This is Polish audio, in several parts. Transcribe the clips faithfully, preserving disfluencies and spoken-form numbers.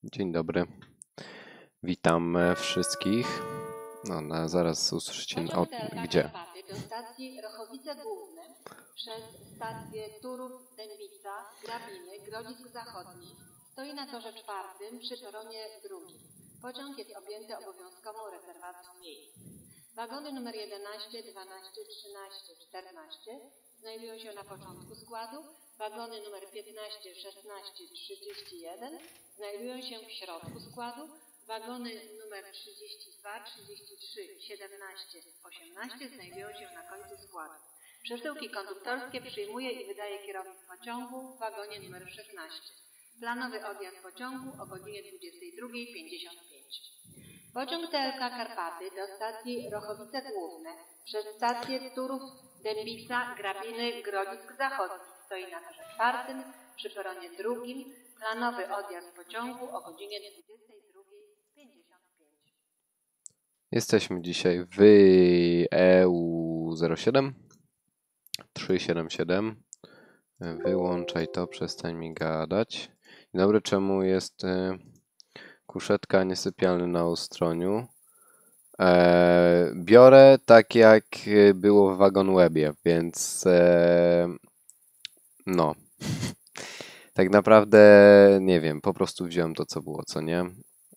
Dzień dobry. Witam e, wszystkich. No, no zaraz usłyszycie o, gdzie. Karpaty do stacji Rochowice Główne przez stację Turów, Dębica, Grabiny, Grodzisk Zachodni stoi na torze czwartym przy peronie drugim. Pociąg jest objęty obowiązkową rezerwacją miejsc. Wagony numer jedenaście, dwanaście, trzynaście, czternaście znajdują się na początku składu. Wagony numer piętnaście, szesnaście, trzydzieści jeden znajdują się w środku składu. Wagony numer trzydzieści dwa, trzydzieści trzy, siedemnaście, osiemnaście znajdują się na końcu składu. Przesyłki konduktorskie przyjmuje i wydaje kierownik pociągu w wagonie numer szesnaście. Planowy odjazd pociągu o godzinie dwudziestej drugiej pięćdziesiąt pięć. Pociąg T L K Karpaty do stacji Rochowice Główne przez stację Turów, Dębica, Grabiny, Grodzisk Zachodni stoi na torze czwartym przy peronie drugim. Planowy odjazd pociągu o godzinie dwudziestej drugiej pięćdziesiąt pięć. Jesteśmy dzisiaj w E U zero siedem trzy siedem siedem. Wyłączaj to, przestań mi gadać. Dzień dobry, czemu jest y, kuszetka niesypialny na ustroniu? E, biorę tak jak było w WagonWebie, więc e, no. Tak naprawdę nie wiem, po prostu wziąłem to, co było, co nie.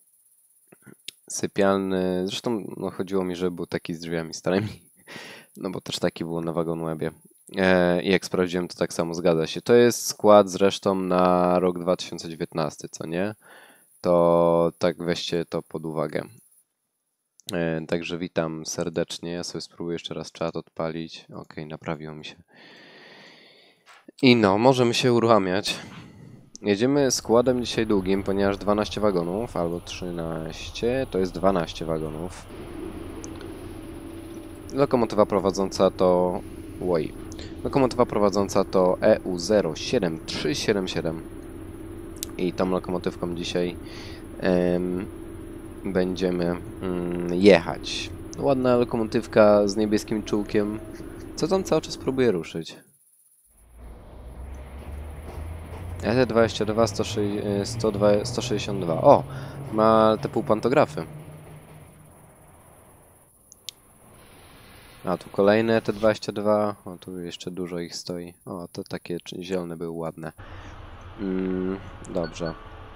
Sypialny, zresztą no, chodziło mi, żeby był taki z drzwiami starymi, no bo też taki było na WagonWebie. E, I jak sprawdziłem, to tak samo zgadza się. To jest skład zresztą na rok dwa tysiące dziewiętnasty, co nie? To tak weźcie to pod uwagę. E, także witam serdecznie. Ja sobie spróbuję jeszcze raz czat odpalić. Ok, naprawiło mi się. I no, możemy się uruchamiać. Jedziemy składem dzisiaj długim, ponieważ dwanaście wagonów, albo trzynaście, to jest dwanaście wagonów. Lokomotywa prowadząca to... Oj. Lokomotywa prowadząca to E U zero siedem trzy siedem siedem. I tą lokomotywką dzisiaj em, będziemy mm, jechać. Ładna lokomotywka z niebieskim czułkiem. Co tam cały czas próbuje ruszyć? E T dwadzieścia dwa, sto sześćdziesiąt dwa. O! Ma te półpantografy. A tu kolejne E T dwadzieścia dwa. O, tu jeszcze dużo ich stoi. O, to takie zielone były ładne. Mm, dobrze.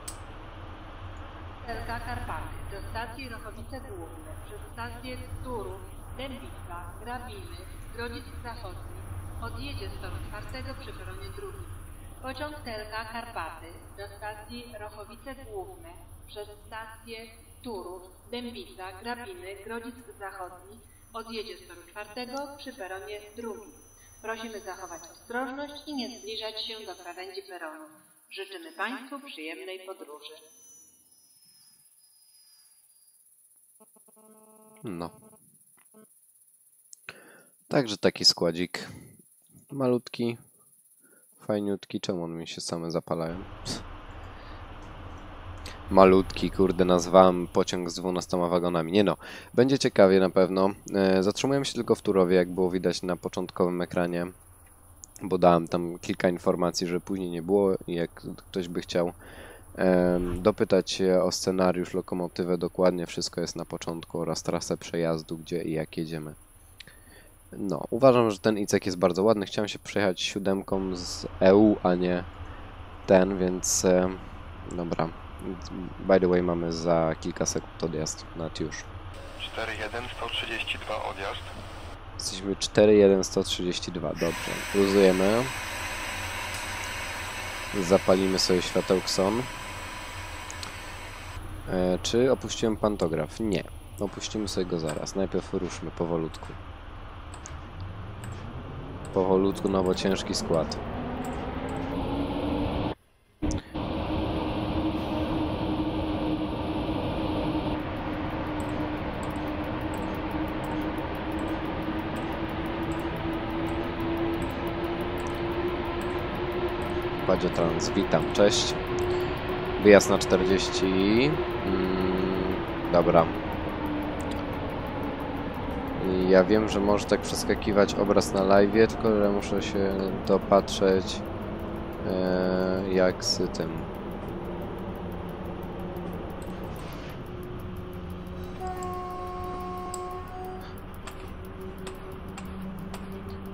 T L K Karpaty do stacji Rochowice Główne przez stację Turów, Dębica, Grabiny, Grodzisk Zachodni odjedzie z toru czwartego przy peronie drugim. Pociąg T L K Karpaty do stacji Rochowice Główne przez stację Turów, Dębica, Grabiny, Grodzisk Zachodni odjedzie z toru czwartego przy peronie drugim. Prosimy zachować ostrożność i nie zbliżać się do krawędzi peronu. Życzymy Państwu przyjemnej podróży. No. Także taki składzik. Malutki. Fajniutki. Czemu one mi się same zapalają? Malutki, kurde, nazwałem pociąg z dwunastoma wagonami. Nie no, będzie ciekawie na pewno. E, zatrzymujemy się tylko w Turowie, jak było widać na początkowym ekranie, bo dałem tam kilka informacji, że później nie było i jak ktoś by chciał e, dopytać się o scenariusz, lokomotywę, dokładnie wszystko jest na początku oraz trasę przejazdu, gdzie i jak jedziemy. No, uważam, że ten Icek jest bardzo ładny. Chciałem się przejechać siódemką z E U, a nie ten, więc e, dobra. By the way, mamy za kilka sekund odjazd na już. cztery jeden, sto trzydzieści dwa odjazd. Jesteśmy cztery jeden, sto trzydzieści dwa, dobrze. Luzujemy. Zapalimy sobie światełkson. E, czy opuściłem pantograf? Nie. Opuścimy sobie go zaraz. Najpierw ruszmy powolutku. Powolutku, no bo ciężki skład. Padzie Trans, witam, cześć. Wyjazd na czterdzieści. Mm, dobra. Ja wiem, że może tak przeskakiwać obraz na live, tylko że muszę się dopatrzeć e, jak z tym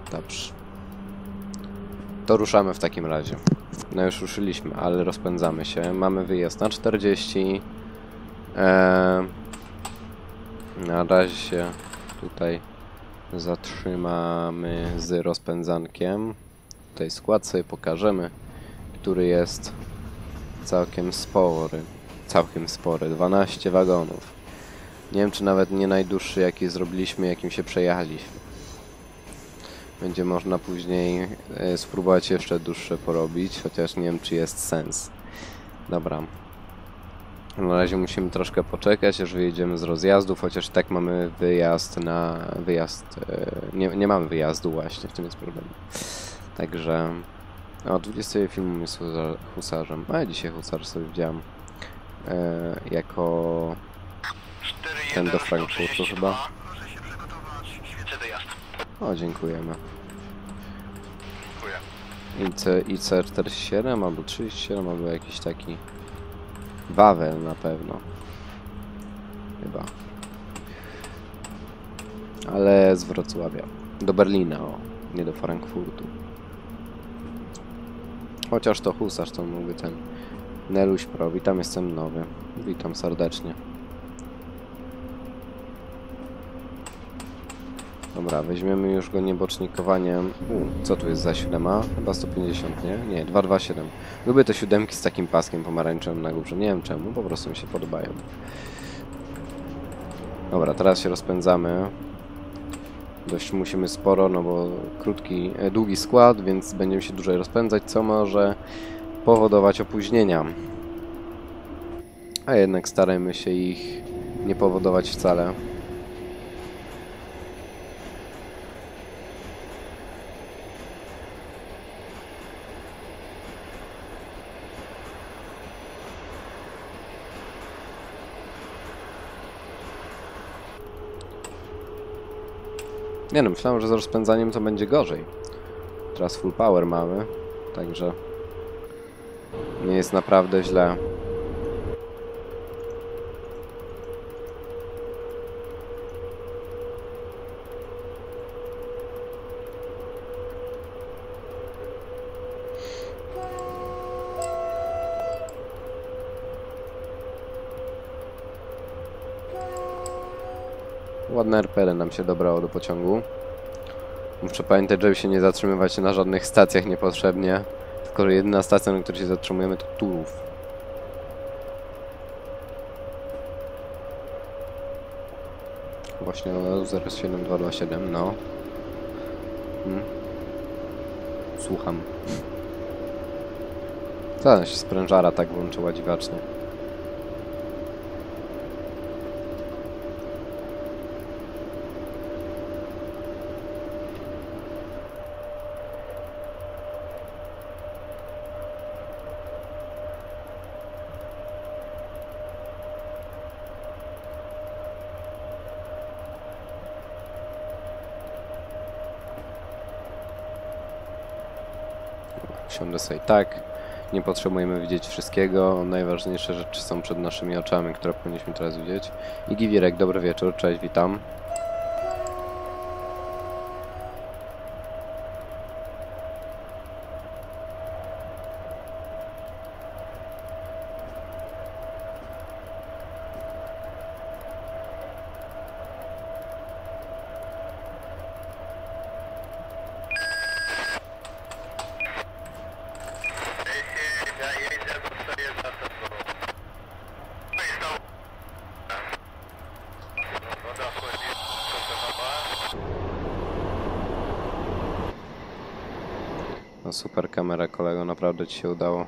Dobrze. To ruszamy w takim razie. No już ruszyliśmy, ale rozpędzamy się. Mamy wyjazd na czterdzieści. Eee, na razie się tutaj zatrzymamy z rozpędzankiem. Tutaj skład sobie pokażemy, który jest całkiem spory. Całkiem spory. dwanaście wagonów. Nie wiem, czy nawet nie najdłuższy, jaki zrobiliśmy, jakim się przejechaliśmy. Będzie można później e, spróbować jeszcze dłuższe porobić, chociaż nie wiem, czy jest sens. Dobra. Na razie musimy troszkę poczekać, aż wyjedziemy z rozjazdów, chociaż tak mamy wyjazd na... wyjazd... E, nie, nie mamy wyjazdu właśnie, w tym jest problem. Także... O, dwudziestego filmu jest husarzem. A dzisiaj husarz sobie widziałem. E, jako... ten do Frankfurtu chyba. O, dziękujemy. Dziękuję. I C czterdzieści siedem albo trzydzieści siedem, albo jakiś taki Wawel na pewno. Chyba. Ale z Wrocławia. Do Berlina, o. Nie do Frankfurtu. Chociaż to husarz, to mógłby ten Neluś Pro. Witam, jestem nowy. Witam serdecznie. Dobra, weźmiemy już go niebocznikowaniem. U, co tu jest za siódema? Chyba sto pięćdziesiąt, nie? Nie, dwieście dwadzieścia siedem. Lubię te siódemki z takim paskiem pomarańczowym na górze. Nie wiem czemu, po prostu mi się podobają. Dobra, teraz się rozpędzamy. Dość musimy sporo, no bo krótki, e, długi skład, więc będziemy się dłużej rozpędzać, co może powodować opóźnienia. A jednak starajmy się ich nie powodować wcale. Nie no, myślałem, że z rozpędzaniem to będzie gorzej. Teraz full power mamy, także nie jest naprawdę źle. Ładne R P R nam się dobrało do pociągu. Muszę pamiętać, żeby się nie zatrzymywać na żadnych stacjach niepotrzebnie. Tylko jedyna stacja, na której się zatrzymujemy, to Turów. Właśnie zero siedem dwa dwa siedem, no. Hmm. Słucham. Co się sprężara tak włączyła dziwacznie. Siądę sobie tak. Nie potrzebujemy widzieć wszystkiego. Najważniejsze rzeczy są przed naszymi oczami, które powinniśmy teraz widzieć. I Giwirek, dobry wieczór, cześć, witam. No super kamera, kolego, naprawdę ci się udało.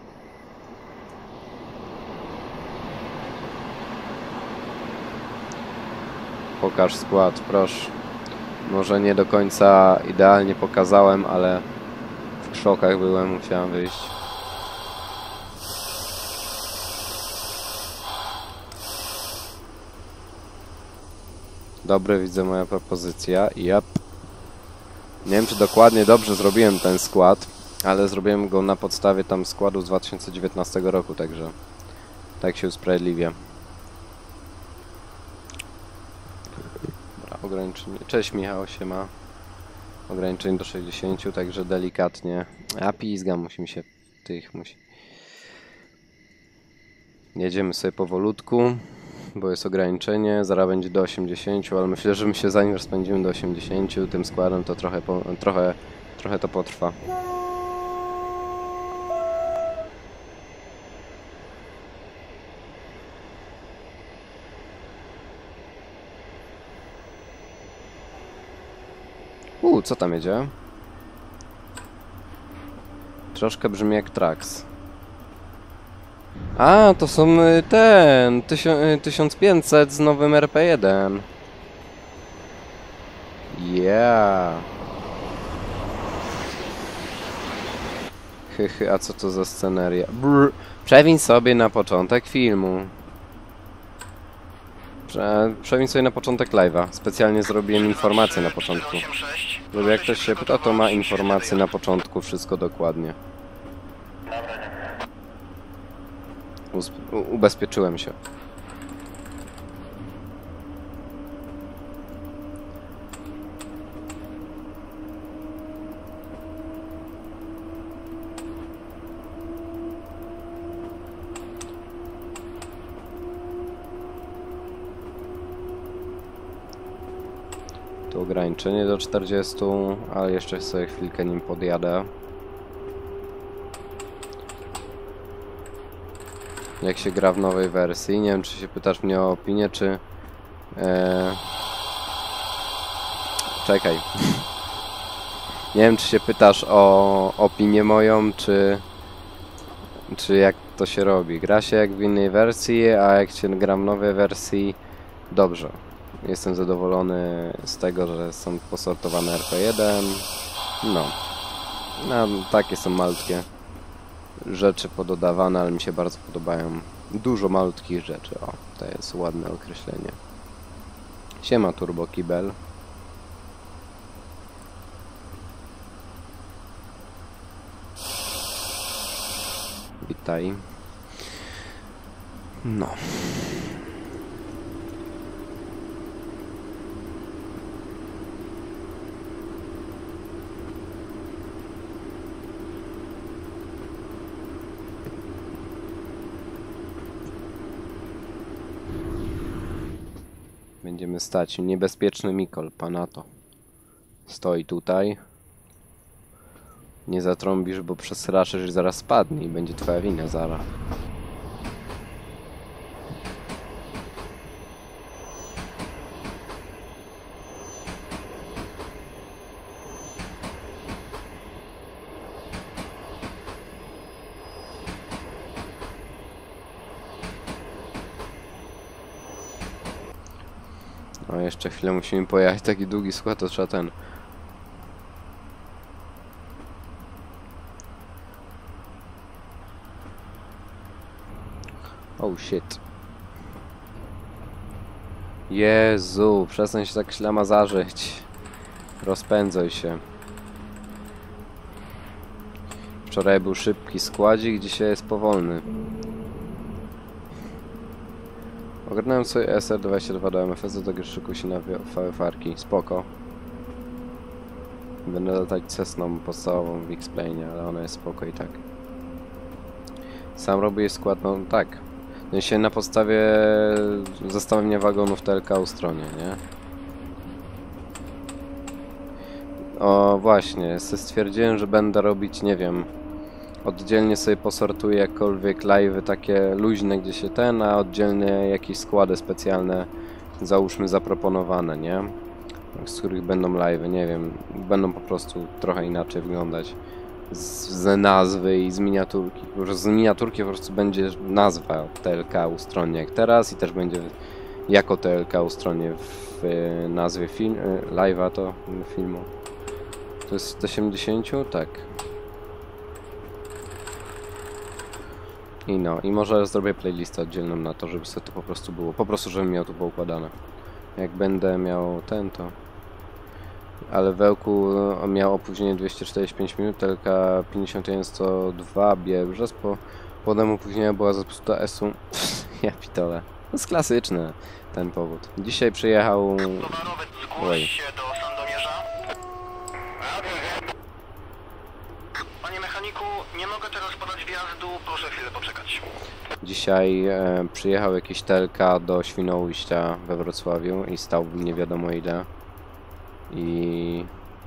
Pokaż skład, proszę. Może nie do końca idealnie pokazałem, ale w krzokach byłem, musiałem wyjść. Dobry, widzę moja propozycja. Yep. Nie wiem, czy dokładnie dobrze zrobiłem ten skład, ale zrobiłem go na podstawie tam składu z dwa tysiące dziewiętnastego roku, także tak się usprawiedliwię. Dobra, ograniczenie. Cześć Michał, siema. ograniczeń do sześćdziesięciu, także delikatnie. A pizga musi mi się tych musi. Jedziemy sobie powolutku, bo jest ograniczenie, zaraz będzie do osiemdziesięciu, ale myślę, że my się zanim rozpędzimy do osiemdziesięciu tym składem, to trochę, po, trochę, trochę to potrwa. Uuu, co tam jedzie? Troszkę brzmi jak Trax. A, to są ten... tysiąc pięćset z nowym R P jeden. Yeah. Hychy, a co to za sceneria? Brr. Przewiń sobie na początek filmu. Prze przewiń sobie na początek live'a. Specjalnie zrobiłem informację na początku. Żeby jak ktoś się pyta, to ma informację na początku, wszystko dokładnie. Uz ubezpieczyłem się. Tu ograniczenie do czterdziestu, ale jeszcze sobie chwilkę nim podjadę. Jak się gra w nowej wersji. Nie wiem, czy się pytasz mnie o opinię, czy... Ee... Czekaj. Nie wiem, czy się pytasz o opinię moją, czy... Czy jak to się robi. Gra się jak w innej wersji, a jak się gra w nowej wersji, dobrze. Jestem zadowolony z tego, że są posortowane R P jeden. No. No, takie są malutkie rzeczy pododawane, ale mi się bardzo podobają. Dużo malutkich rzeczy. O, to jest ładne określenie. Siema Turbo Kibel. Witaj. No. Będziemy stać. Niebezpieczny Mikol, Panato. Stoi tutaj. Nie zatrąbisz, bo przestraszysz i zaraz spadnie i będzie twoja wina zaraz. No jeszcze chwilę musimy pojechać, taki długi skład, to trzeba ten... Oh shit. Jezu, przestań się tak ślamazarzyć. Rozpędzaj się. Wczoraj był szybki składzik, dzisiaj jest powolny. Ogarnąłem sobie S R dwadzieścia dwa do M F S, do tego szykuję się na V F R-ki. Spoko. Będę latać Cessną podstawową w X-Plane, ale ona jest spoko i tak. Sam robię skład, no tak. No się na podstawie zestawienia wagonów T L K u stronie, nie? O właśnie, stwierdziłem, że będę robić, nie wiem, oddzielnie sobie posortuję jakkolwiek live'y takie luźne, gdzie się ten, a oddzielnie jakieś składy specjalne, załóżmy, zaproponowane, nie? Z których będą live'y, nie wiem, będą po prostu trochę inaczej wyglądać. Z, z nazwy i z miniaturki. Z miniaturki po prostu będzie nazwa T L K u stronie jak teraz i też będzie jako T L K u stronie w y, nazwie film, y, live'a to filmu. To jest sto osiemdziesiąt? Tak. I no, i może zrobię playlistę oddzielną na to, żeby sobie to po prostu było, po prostu żebym miał to poukładane. Jak będę miał ten, to... Ale w Ełku miał opóźnienie dwieście czterdzieści pięć minut, T L K pięćdziesiąt jeden sto dwa Biebrzes, po potem opóźnienia była zepsuta S U. Ja pitole. To jest klasyczny ten powód. Dzisiaj przyjechał... Oj. mechaniku, nie mogę teraz podać wjazdu, proszę chwilę poczekać. Dzisiaj e, przyjechał jakiś T L K do Świnoujścia we Wrocławiu i stał nie wiadomo ile. I...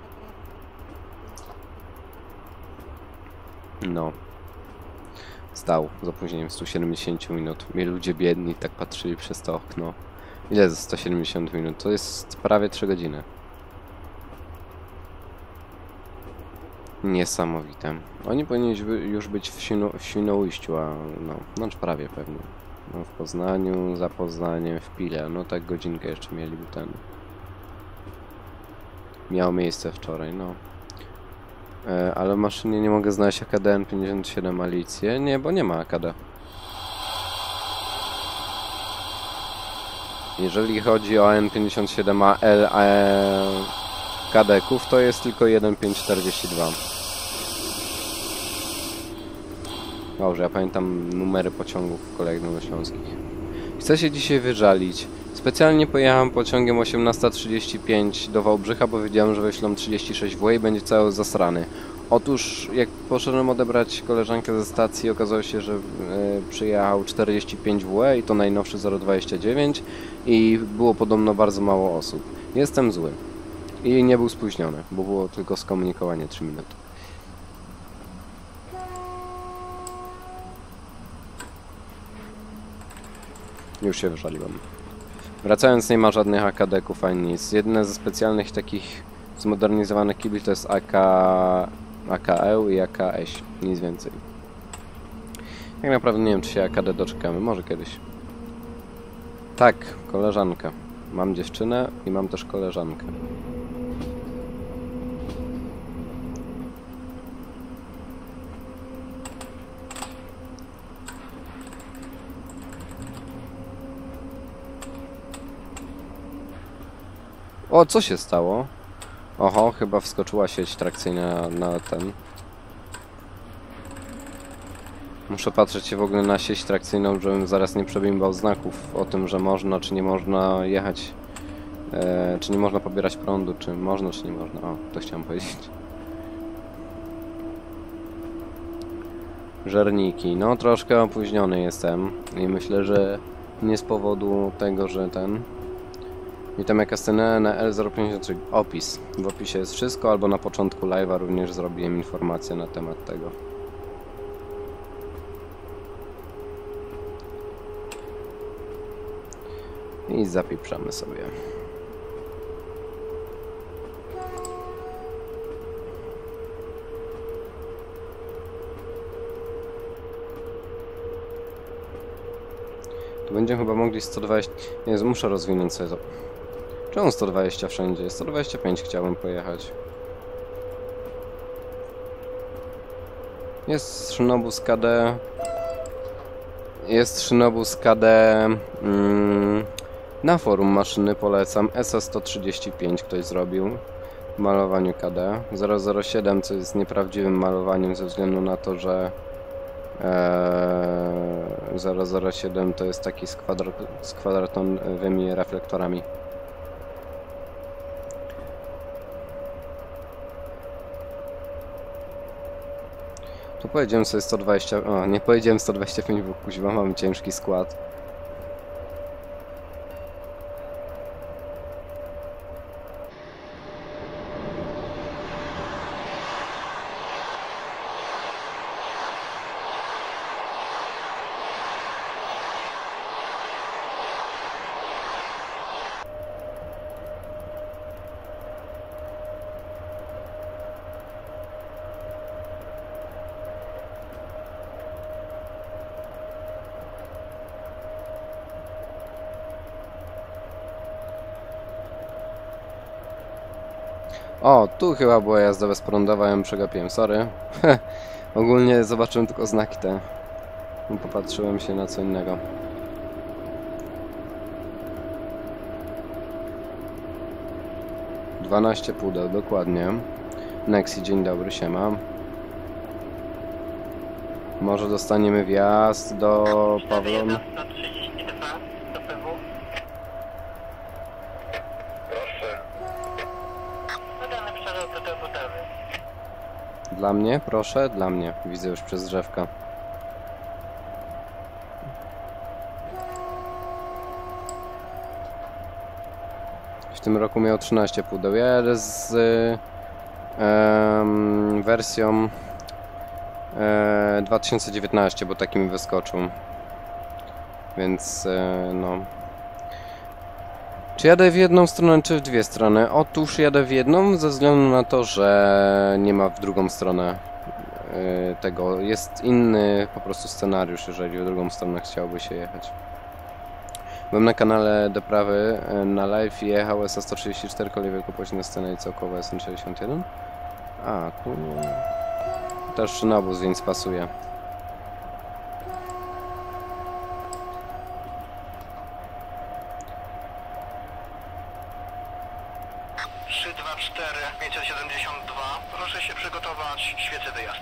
No. Stał z opóźnieniem sto siedemdziesiąt minut. Mnie ludzie biedni tak patrzyli przez to okno. Ile za sto siedemdziesiąt minut? To jest prawie trzy godziny. Niesamowite. Oni powinni już być w, Świno, w Świnoujściu, a no, no prawie pewnie. No, w Poznaniu, za Poznaniem, w Pile. No tak godzinkę jeszcze mieliby ten. Miało miejsce wczoraj, no. E, ale w maszynie nie mogę znaleźć A K D N pięćdziesiąt siedem Alicję. Nie, bo nie ma A K D. Jeżeli chodzi o N pięćdziesiąt siedem A L e, kadeków, to jest tylko jeden pięć czterdzieści dwa. Dobrze, ja pamiętam numery pociągów kolejno-śląskich. Chcę się dzisiaj wyżalić. Specjalnie pojechałem pociągiem osiemnasta trzydzieści pięć do Wałbrzycha, bo wiedziałem, że wyślą trzydzieści sześć W i będzie cały zasrany. Otóż jak poszedłem odebrać koleżankę ze stacji, okazało się, że e, przyjechał czterdzieści pięć W i to najnowszy zero dwadzieścia dziewięć i było podobno bardzo mało osób. Jestem zły. I nie był spóźniony, bo było tylko skomunikowanie trzy minuty. Już się wyżaliłem. Wracając, nie ma żadnych A K D-ków ani nic. Jedne ze specjalnych takich zmodernizowanych kibli to jest A K... A K E i A K S. Nic więcej. Tak naprawdę nie wiem, czy się A K D doczekamy. Może kiedyś. Tak, koleżanka. Mam dziewczynę i mam też koleżankę. O, co się stało? Oho, chyba wskoczyła sieć trakcyjna na ten. Muszę patrzeć się w ogóle na sieć trakcyjną, żebym zaraz nie przebimbał znaków o tym, że można, czy nie można jechać. E, czy nie można pobierać prądu, czy można, czy nie można. O, to chciałem powiedzieć. Żerniki. No, troszkę opóźniony jestem. I myślę, że nie z powodu tego, że ten... Witam, jaka scena na L zero pięćdziesiąt trzy. Opis. W opisie jest wszystko, albo na początku live'a również zrobiłem informację na temat tego. I zapieprzamy sobie. Tu będziemy chyba mogli sto dwadzieścia... Nie, muszę rozwinąć sobie to. Czemu sto dwadzieścia wszędzie? sto dwadzieścia pięć chciałbym pojechać. Jest szynobus K D. Jest szynobus K D. Mm, na forum maszyny polecam. S A sto trzydzieści pięć ktoś zrobił. W malowaniu K D. zero zero siedem, co jest nieprawdziwym malowaniem ze względu na to, że eee, zero zero siedem to jest taki z, kwadrat, z kwadratowymi reflektorami. Tu pojedziemy sobie sto dwadzieścia... O, nie pojedziemy sto dwadzieścia pięć, bo kuźwa, mamy ciężki skład. O, tu chyba była jazda bezprądowa, ja ją przegapiłem, sorry. Ogólnie zobaczyłem tylko znaki te. Popatrzyłem się na co innego. dwanaście pudeł, dokładnie. Nexi, dzień dobry, siema. Może dostaniemy wjazd do Pawlon. Dla mnie, proszę, dla mnie. Widzę już przez drzewka. W tym roku miał trzynaście pudeł. Ja jadę z em, wersją e, dwa tysiące dziewiętnaście, bo taki mi wyskoczył. Więc e, no. Czy jadę w jedną stronę, czy w dwie strony? Otóż jadę w jedną, ze względu na to, że nie ma w drugą stronę e, tego. Jest inny po prostu scenariusz, jeżeli w drugą stronę chciałby się jechać. Byłem na kanale Deprawy na live i jechał S A sto trzydzieści cztery kolej wielkopłośne sceny i całkowe S N sześćdziesiąt jeden. A, tu też na obóz, więc pasuje. trzy dwa cztery pięćset siedemdziesiąt dwa. Proszę się przygotować. Świecę wyjazd.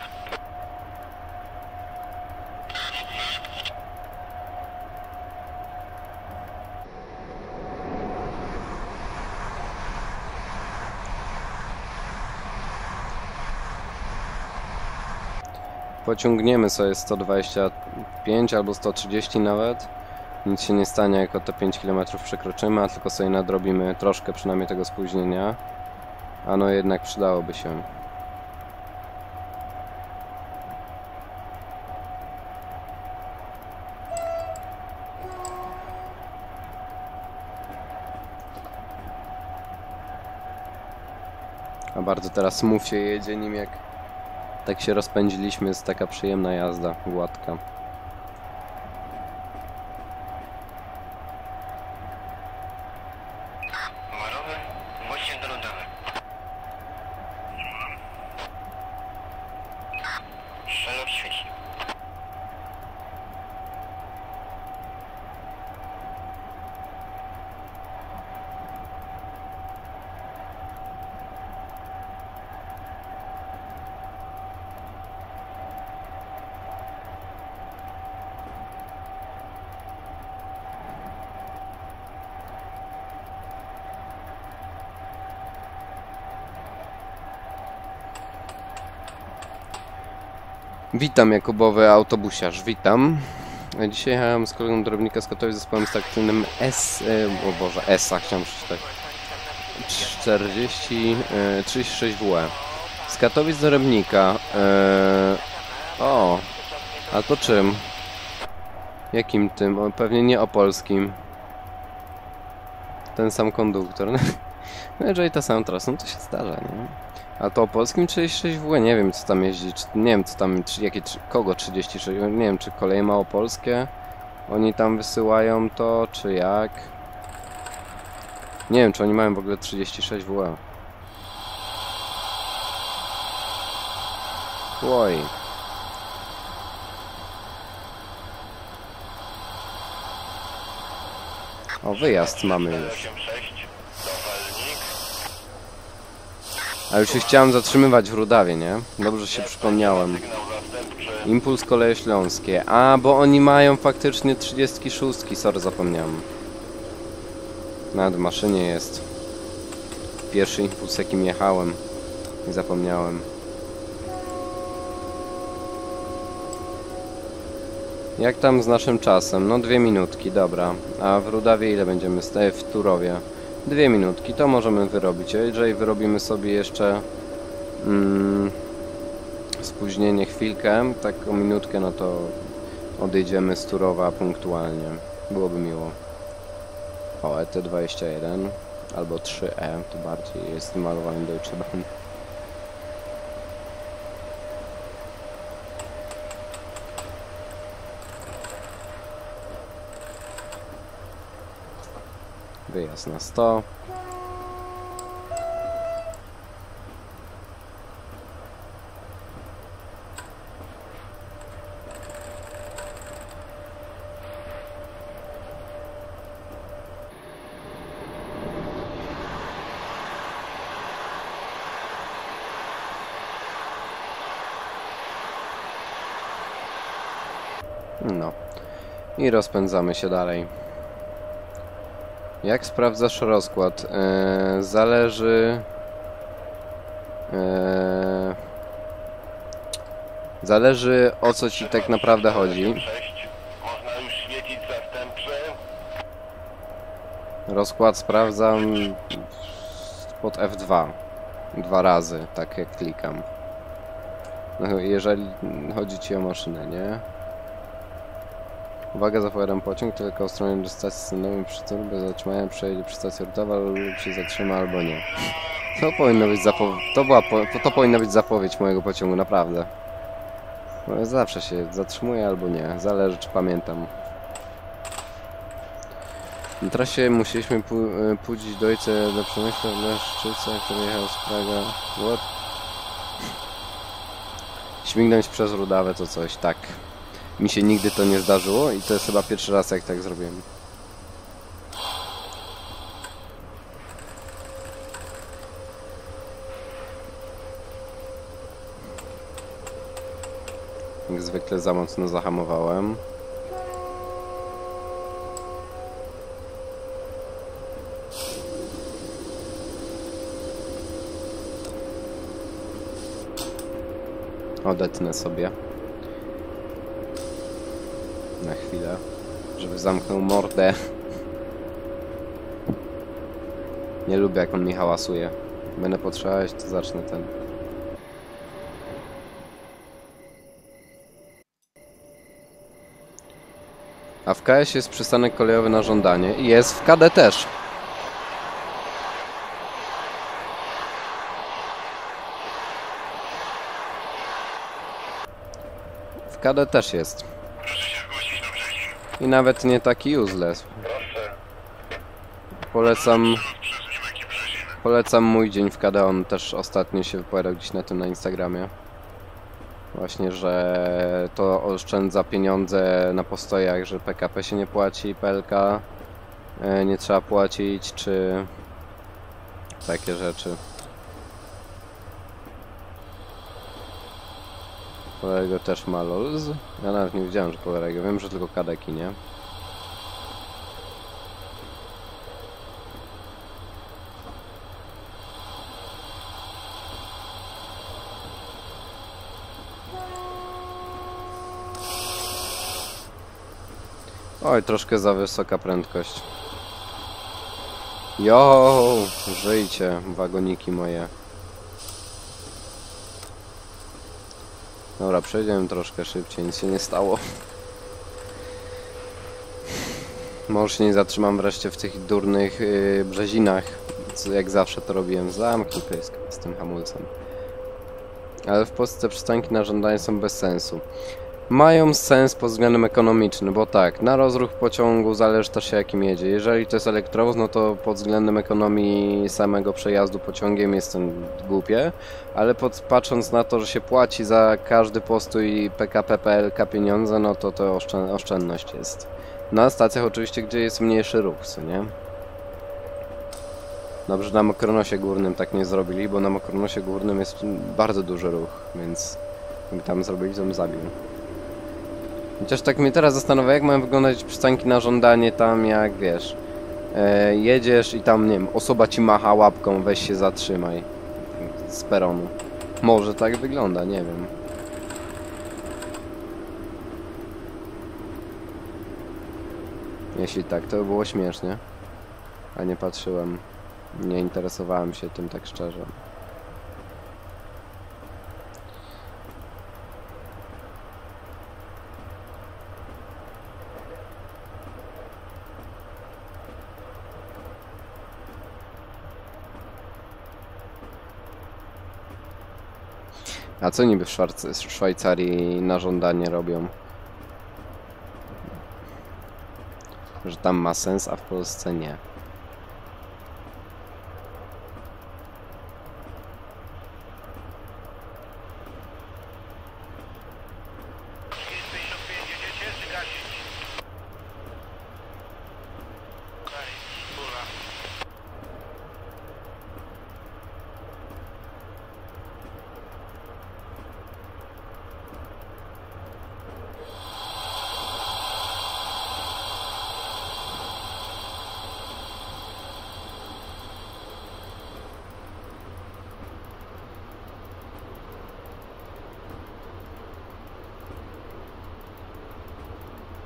Pociągniemy sobie sto dwadzieścia pięć albo sto trzydzieści nawet. Nic się nie stanie, jak o te pięć kilometrów przekroczymy, a tylko sobie nadrobimy troszkę przynajmniej tego spóźnienia. A no jednak przydałoby się. A bardzo teraz smooth się jedzie nim, jak tak się rozpędziliśmy, jest taka przyjemna jazda, gładka. Marowy, mościem do Londynu. Szelok świeci. Witam, Jakubowy autobusiarz, witam. Dzisiaj jechałem z kolegą Drobnika z Katowic z zespołem stacyjnym S, e, o Boże, S, a chciałem przeczytać. czterdzieści, e, trzydzieści sześć W E. Z Katowic do Rybnika. E, o, a to czym? Jakim tym? O, pewnie nie opolskim. Ten sam konduktor. No jeżeli ta sama trasą, to się zdarza, nie? A to o polskim trzydzieści sześć W E, nie wiem co tam jeździ, czy, nie wiem co tam, czy, jakie, czy, kogo trzydzieści sześć, nie wiem czy koleje małopolskie oni tam wysyłają to, czy jak. Nie wiem czy oni mają w ogóle trzydzieści sześć W E. Oj. O, wyjazd mamy już. A już się chciałem zatrzymywać w Rudawie, nie? Dobrze się przypomniałem. Impuls Koleje Śląskie. A, bo oni mają faktycznie trzydzieści sześć. Sorry, zapomniałem. Nawet w maszynie jest. Pierwszy impuls, jakim jechałem. I zapomniałem. Jak tam z naszym czasem? No dwie minutki, dobra. A w Rudawie ile będziemy stać? W Turowie. Dwie minutki, to możemy wyrobić. A jeżeli wyrobimy sobie jeszcze mm, spóźnienie chwilkę, taką minutkę, no to odejdziemy z Turowa punktualnie. Byłoby miło. O, E T dwadzieścia jeden albo trzy E, to bardziej jest malowany Deutsche Bahn. Wyjazd na sto. No. I rozpędzamy się dalej. Jak sprawdzasz rozkład? Eee, zależy... Eee, Zależy, o co ci tak naprawdę chodzi. Można już świecić zastępcze. Rozkład sprawdzam pod F dwa. Dwa razy, tak jak klikam. No, jeżeli chodzi ci o maszynę, nie? Uwaga, zapowiadam pociąg, tylko w stronie do stacji stanowej przy tym, bez zatrzymania przejedzie przy stacji ortowa lub się zatrzyma albo nie. To powinno być zapowiedź. To, była po... to powinna być zapowiedź mojego pociągu, naprawdę. Bo zawsze się zatrzymuje albo nie, zależy czy pamiętam. Na trasie musieliśmy pójść do ojca do Przemyśla dla Szczyca, który jechał z Praga. What? Śmignąć przez Rudawę to coś, tak. Mi się nigdy to nie zdarzyło i to jest chyba pierwszy raz jak tak zrobiłem. Jak zwykle za mocno zahamowałem. Odetnę sobie na chwilę, żeby zamknął mordę. Nie lubię, jak on mi hałasuje. Będę potrzebować, to zacznę ten. A w K S jest przystanek kolejowy na żądanie i jest w K D też. W K D też jest. I nawet nie taki useless. Polecam... Polecam mój dzień w K D, on też ostatnio się wypowiadał gdzieś na tym na Instagramie. Właśnie, że to oszczędza pieniądze na postojach, że P K P się nie płaci, P L K nie trzeba płacić, czy takie rzeczy. Polerego też ma lolz. Ja nawet nie wiedziałem, że Polerego. Wiem, że tylko kadeki, nie? Oj, troszkę za wysoka prędkość. Jo, żyjcie, wagoniki moje. Dobra, przejdziemy troszkę szybciej, nic się nie stało. Może się nie zatrzymam wreszcie w tych durnych yy, brzezinach, co jak zawsze to robiłem. Zamknij pysk z tym hamulcem. Ale w Polsce przystanki na żądanie są bez sensu. Mają sens pod względem ekonomicznym, bo tak, na rozruch pociągu zależy też się jakim jedzie. Jeżeli to jest elektrowóz, no to pod względem ekonomii samego przejazdu pociągiem jest to głupie, ale pod, patrząc na to, że się płaci za każdy postój P K P, P L K pieniądze, no to to oszczęd oszczędność jest. Na stacjach oczywiście, gdzie jest mniejszy ruch, co nie? Dobrze, na Mokronosie Górnym tak nie zrobili, bo na Mokronosie Górnym jest bardzo duży ruch, więc jakby tam zrobili, to bym zabił. Chociaż tak mnie teraz zastanawia, jak mają wyglądać przystanki na żądanie tam, jak wiesz, e, jedziesz i tam, nie wiem, osoba ci macha łapką, weź się zatrzymaj z peronu. Może tak wygląda, nie wiem. Jeśli tak, to by było śmiesznie. A nie patrzyłem, nie interesowałem się tym tak szczerze. A co niby w Szwajcarii na żądanie robią? Że tam ma sens, a w Polsce nie.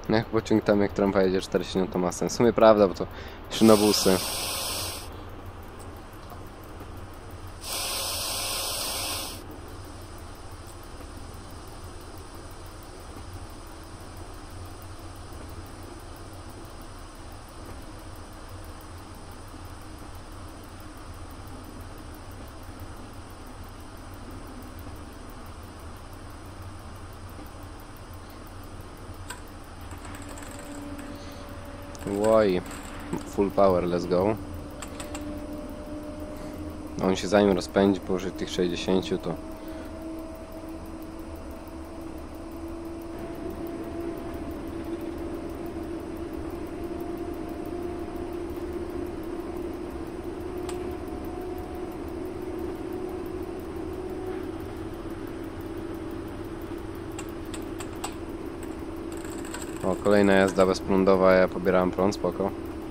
Jak pociąg tam, jak tramwaj jedzie czterdzieści, no to ma sens. W sumie prawda, bo to szynobusy. Oj, full power, let's go. On się zanim rozpędzi powyżej tych sześćdziesięciu, to... O, kolejna jazda bezprądowa, ja pobierałem prąd, spoko.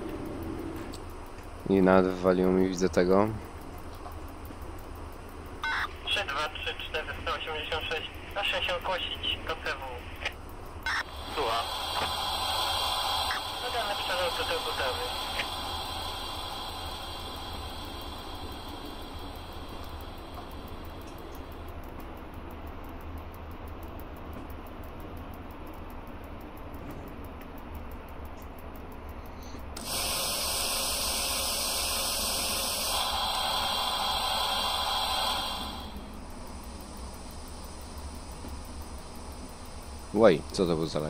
I nawet wywaliło mi, widzę tego. trzy dwa trzy cztery sto osiemdziesiąt sześć. Proszę się ogłosić do P W. Słucham. Dodany przerzut do budowy. Łej, co to był za lek?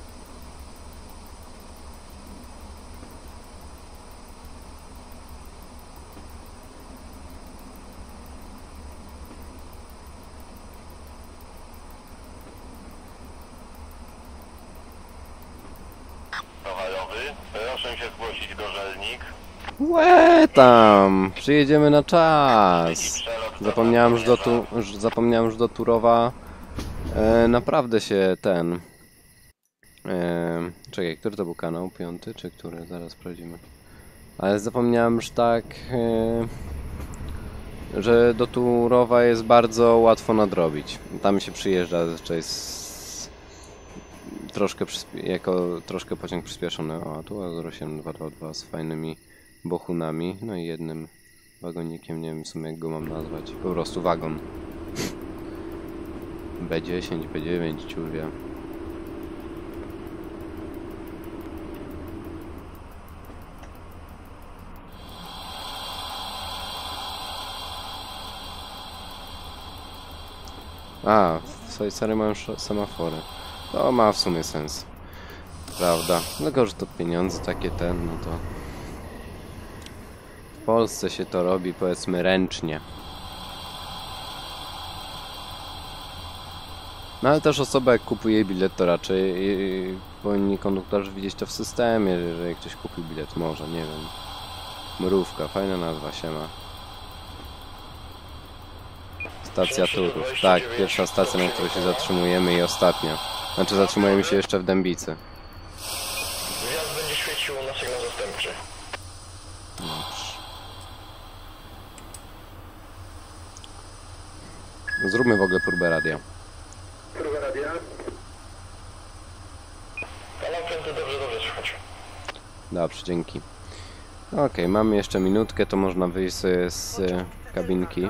Kowalowy, proszę się zgłosić do Żelnik. Łe tam! Przyjedziemy na czas! Zapomniałem już do, tu, już zapomniałem już do Turowa. E, naprawdę się ten... E, czekaj, który to był kanał? Piąty czy który? Zaraz sprawdzimy. Ale zapomniałem już tak... E, że do Turowa jest bardzo łatwo nadrobić. Tam się przyjeżdża zazwyczaj z... troszkę jako troszkę pociąg przyspieszony. O, tu Azur osiem dwa dwa dwa z fajnymi bochunami. No i jednym wagonikiem, nie wiem w sumie jak go mam nazwać. Po prostu wagon. B dziesięć, B dziewięć, ciurwia. A, w swojej serii mają semafory. To ma w sumie sens. Prawda. Tylko, że to pieniądze takie ten, no to... W Polsce się to robi, powiedzmy, ręcznie. No ale też osoba jak kupuje bilet, to raczej yy, powinni konduktorzy widzieć to w systemie, że jeżeli ktoś kupił bilet, może, nie wiem. Mrówka, fajna nazwa, siema. Stacja Turów. Tak, pierwsza stacja, na której się zatrzymujemy i ostatnia. Znaczy zatrzymujemy się jeszcze w Dębicy. Wjazd będzie świecił na sygnał zastępczy. Dobrze. Zróbmy w ogóle próbę radia. Próba radia. Kanał piąty, dobrze, dobrze słychać. Dobrze, dzięki. Okej, okay, mamy jeszcze minutkę, to można wyjść z, z kabinki.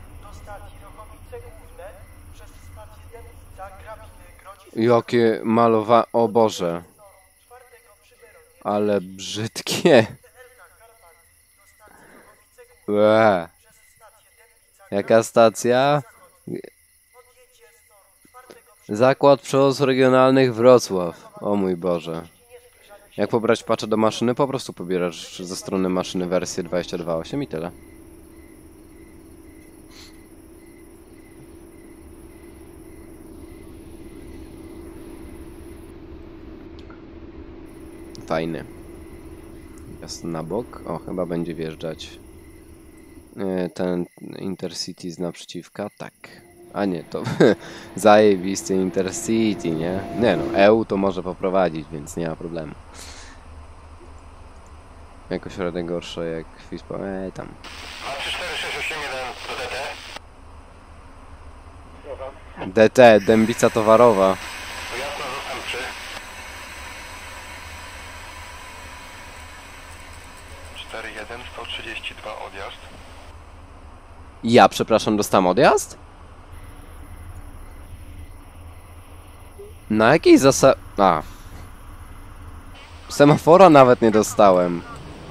Jakie malowa... O Boże. Ale brzydkie. Łe. Jaka stacja? Zakład Przewozów Regionalnych Wrocław. O mój Boże. Jak pobrać patcha do maszyny? Po prostu pobierasz ze strony maszyny wersję dwadzieścia dwa osiem i tyle. Fajny. Jest na bok. O, chyba będzie wjeżdżać ten Intercity z naprzeciwka. Tak. A nie, to zajebisty Intercity, nie? Nie no, E U to może poprowadzić, więc nie ma problemu. Jako środek gorsze jak Fispa. Ej, tam. trzy cztery sześć osiem jeden do D T. D T, Dębica Towarowa. Wjazd na zastępczy. jeden sto trzydzieści dwa odjazd. Ja, przepraszam, dostałem odjazd? Na jakiej zasa... A. Semafora nawet nie dostałem.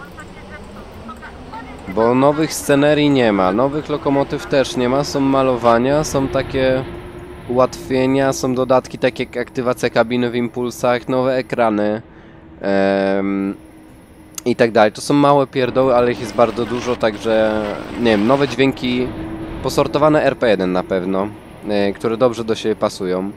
Bo nowych scenerii nie ma, nowych lokomotyw też nie ma, są malowania, są takie ułatwienia, są dodatki takie jak aktywacja kabiny w impulsach, nowe ekrany em, i tak dalej. To są małe pierdoły, ale ich jest bardzo dużo, także nie wiem, nowe dźwięki, posortowane R P jeden na pewno, e, które dobrze do siebie pasują.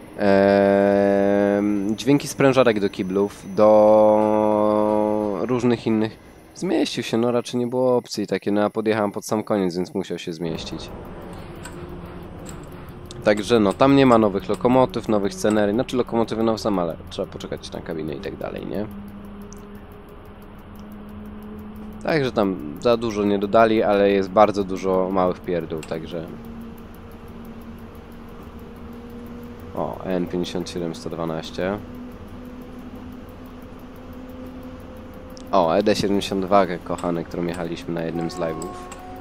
Em, dźwięki sprężarek do kiblów, do różnych innych. Zmieścił się, no raczej nie było opcji takie, no ja podjechałem pod sam koniec, więc musiał się zmieścić. Także no, tam nie ma nowych lokomotyw, nowych scenerii, znaczy lokomotywy nowe są, ale trzeba poczekać na kabinę i tak dalej, nie? Także tam za dużo nie dodali, ale jest bardzo dużo małych pierdół, także... O, N pięćdziesiąt siedem sto dwanaście. O, E D siedemdziesiąt dwa, kochany, którą jechaliśmy na jednym z live'ów.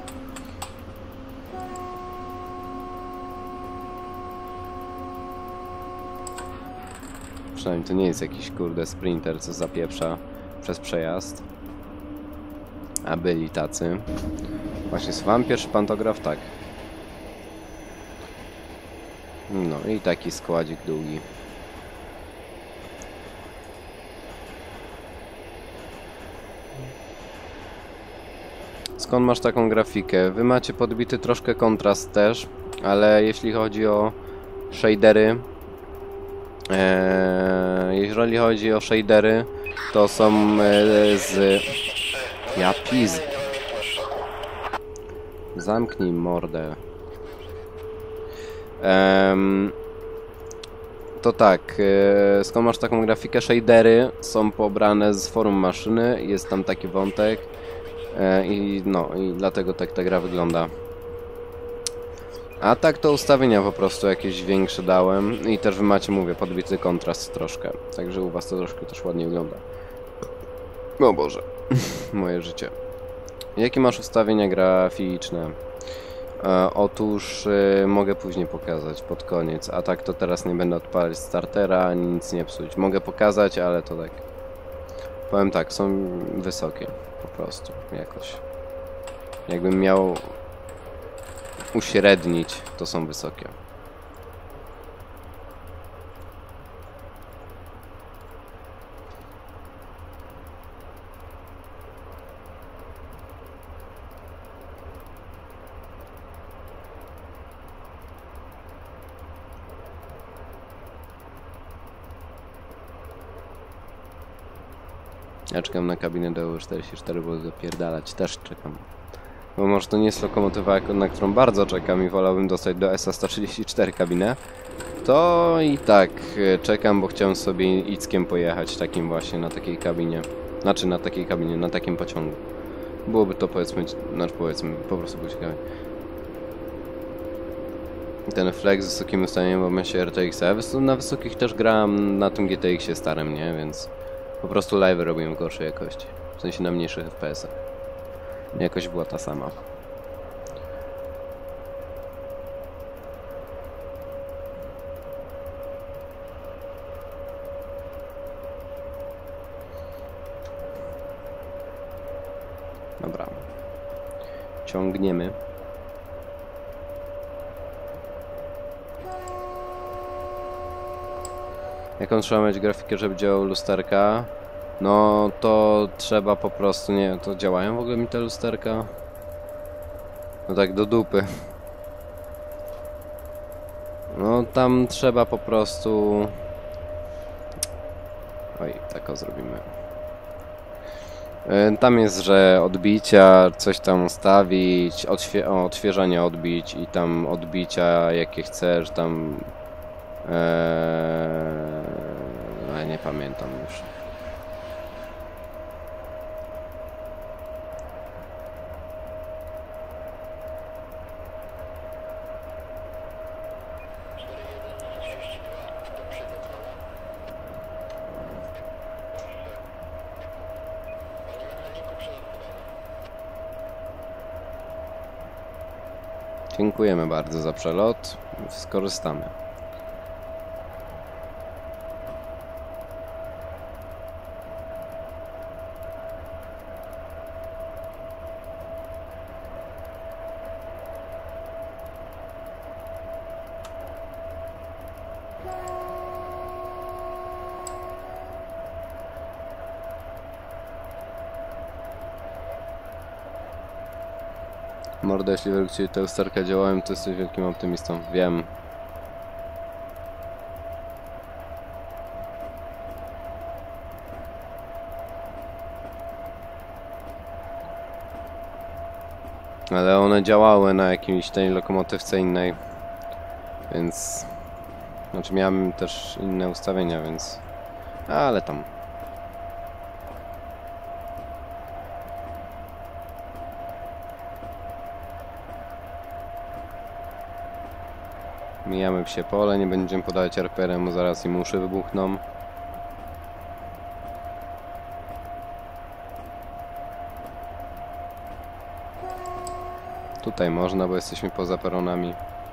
Przynajmniej to nie jest jakiś kurde sprinter, co zapieprza przez przejazd. A byli tacy. Właśnie, słucham pierwszy pantograf, tak. No i taki składzik długi. Skąd masz taką grafikę? Wy macie podbity troszkę kontrast też, ale jeśli chodzi o shadery, ee, jeżeli chodzi o shadery, to są e, z... Ja piz... Zamknij mordę. Ehm, to tak, e, skąd masz taką grafikę? Shadery są pobrane z forum maszyny, jest tam taki wątek. I no, i dlatego tak ta gra wygląda. A tak to ustawienia po prostu jakieś większe dałem. I też wy macie, mówię, podbity kontrast troszkę. Także u was to troszkę też ładnie wygląda. O Boże. Moje życie. Jakie masz ustawienia graficzne? E, otóż e, mogę później pokazać pod koniec. A tak to teraz nie będę odpalać startera, ani nic nie psuć. Mogę pokazać, ale to tak... Powiem tak, są wysokie. Po prostu, jakoś. Jakbym miał uśrednić, to są wysokie. Ja czekam na kabinę do czterdzieści cztery, bo zapierdalać też czekam. Bo może to nie jest lokomotywa, na którą bardzo czekam i wolałbym dostać do S A sto trzydzieści cztery kabinę. To i tak czekam, bo chciałem sobie Ickiem pojechać takim właśnie na takiej kabinie. Znaczy na takiej kabinie, na takim pociągu. Byłoby to powiedzmy, znaczy powiedzmy, po prostu było ciekawe. Ten flex z wysokim ustawieniem w momencie R T X a. Na wysokich też grałem na tym G T X-ie starym, nie? Więc po prostu live robiłem w gorszej jakości. W sensie na mniejszych F P S-ach. Jakość była ta sama. Dobra. Ciągniemy. Jaką trzeba mieć grafikę, żeby działał lusterka? No to trzeba po prostu, nie, to działają w ogóle mi te lusterka? No tak do dupy. No tam trzeba po prostu... Oj, tak o zrobimy. Tam jest, że odbicia, coś tam ustawić, odświe o, odświeżanie odbić i tam odbicia jakie chcesz, tam... Eee, nie pamiętam już. Dziękujemy bardzo za przelot. Skorzystamy. Mordo, jeśli według Ciebie te lusterka działają, to jesteś wielkim optymistą. Wiem. Ale one działały na jakimś tej lokomotywce innej. Więc... Znaczy miałem też inne ustawienia, więc... Ale tam... Mijamy psie pole, nie będziemy podawać R P R-emu, zaraz im uszy wybuchną. Tutaj można, bo jesteśmy poza peronami.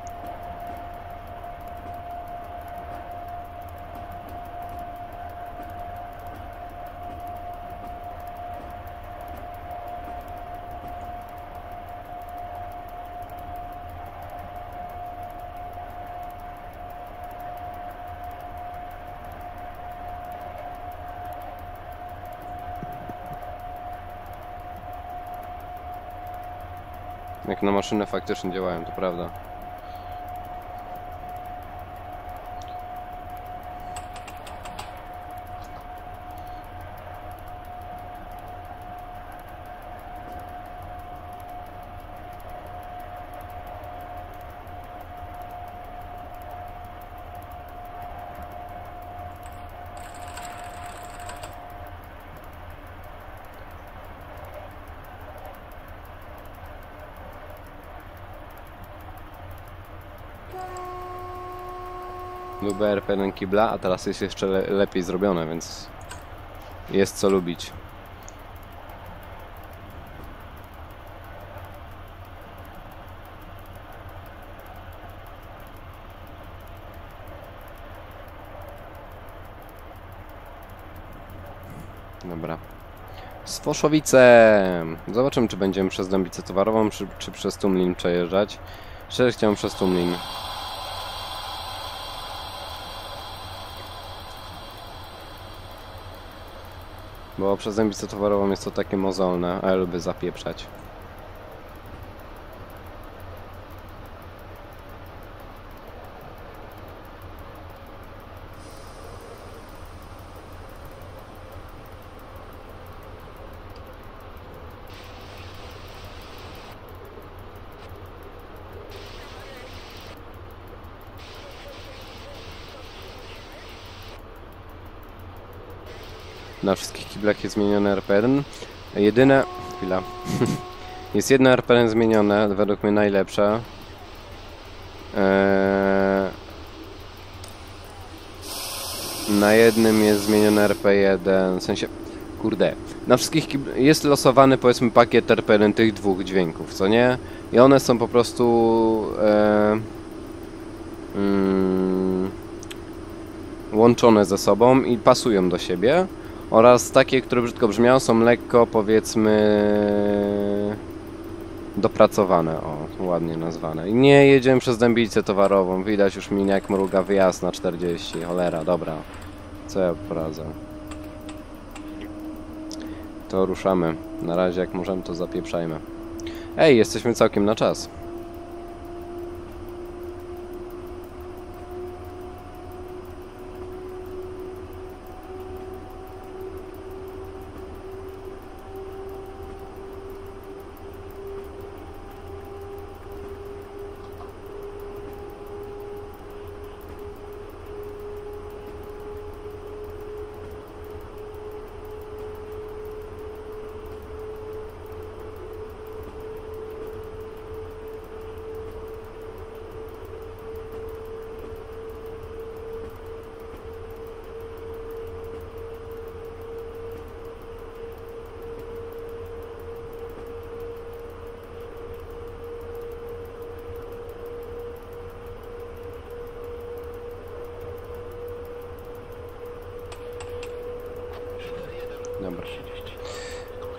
Jak na maszynę faktycznie działają, to prawda. Lubię R P jeden kibla, a teraz jest jeszcze le lepiej zrobione, więc jest co lubić. Dobra. Sfoszowice! Zobaczymy, czy będziemy przez Dębicę Towarową, czy, czy przez Tumlin przejeżdżać. Szczerze chciałem przez Tumlin. Bo przez Dębicę Towarową jest to takie mozolne, a ja lubię zapieprzać. Na wszystkich kiblach jest zmieniony R P jeden. Jedyne... Chwila. Jest jedno R P jeden zmienione, według mnie najlepsze. Eee... Na jednym jest zmieniony R P jeden, w sensie... Kurde. Na wszystkich kibl... jest losowany, powiedzmy, pakiet R P jeden tych dwóch dźwięków, co nie? I one są po prostu... Eee... Mm... łączone ze sobą i pasują do siebie. Oraz takie, które brzydko brzmiały, są lekko, powiedzmy, dopracowane, o, ładnie nazwane. I nie jedziemy przez Dębicę Towarową, widać już mi jak mruga wyjazd na czterdzieści, cholera, dobra, co ja poradzę. To ruszamy, na razie jak możemy to zapieprzajmy. Ej, jesteśmy całkiem na czas.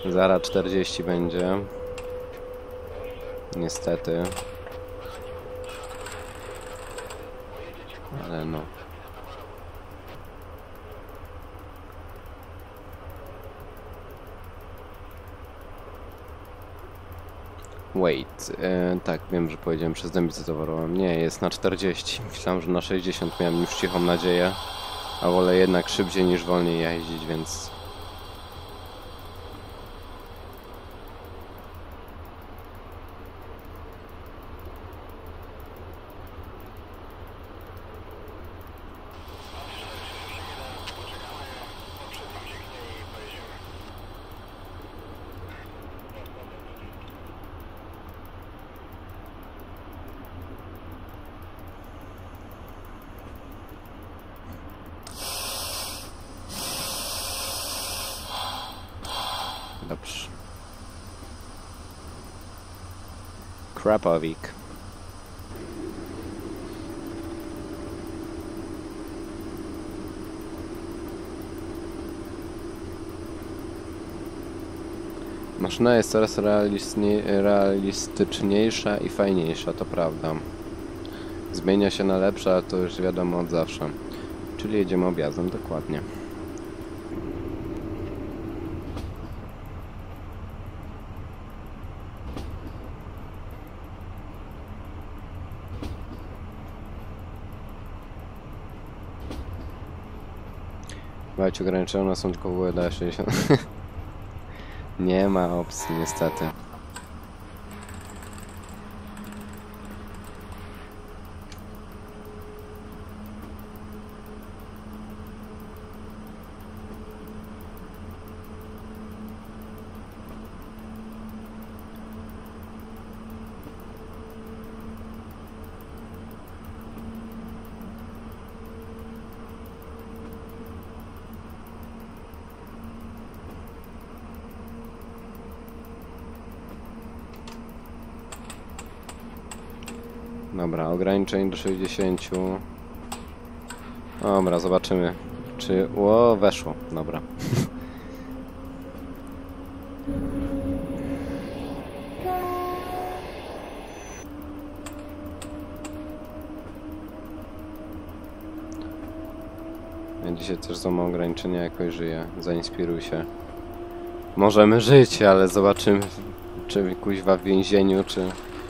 Zaraz czterdzieści będzie. Niestety. Ale no. Wait, e, tak, wiem, że powiedziałem przez dębicę towarową. Nie, jest na czterdzieści. Myślałem, że na sześćdziesiąt. Miałem już cichą nadzieję. A wolę jednak szybciej niż wolniej jeździć, więc... Dobrze. Krapowik. Maszyna jest coraz realistyczniejsza i fajniejsza, to prawda. Zmienia się na lepsze, ale to już wiadomo od zawsze. Czyli jedziemy objazdem, dokładnie. Bać ograniczone są tylko W D sześćdziesiąt. Nie ma opcji niestety. Dobra, ograniczeń do sześćdziesięciu. Dobra, zobaczymy. Czy... O, weszło. Dobra. Ja dzisiaj też za mało ograniczenia jakoś żyję. Zainspiruj się. Możemy żyć, ale zobaczymy, czy kuźwa w więzieniu, czy...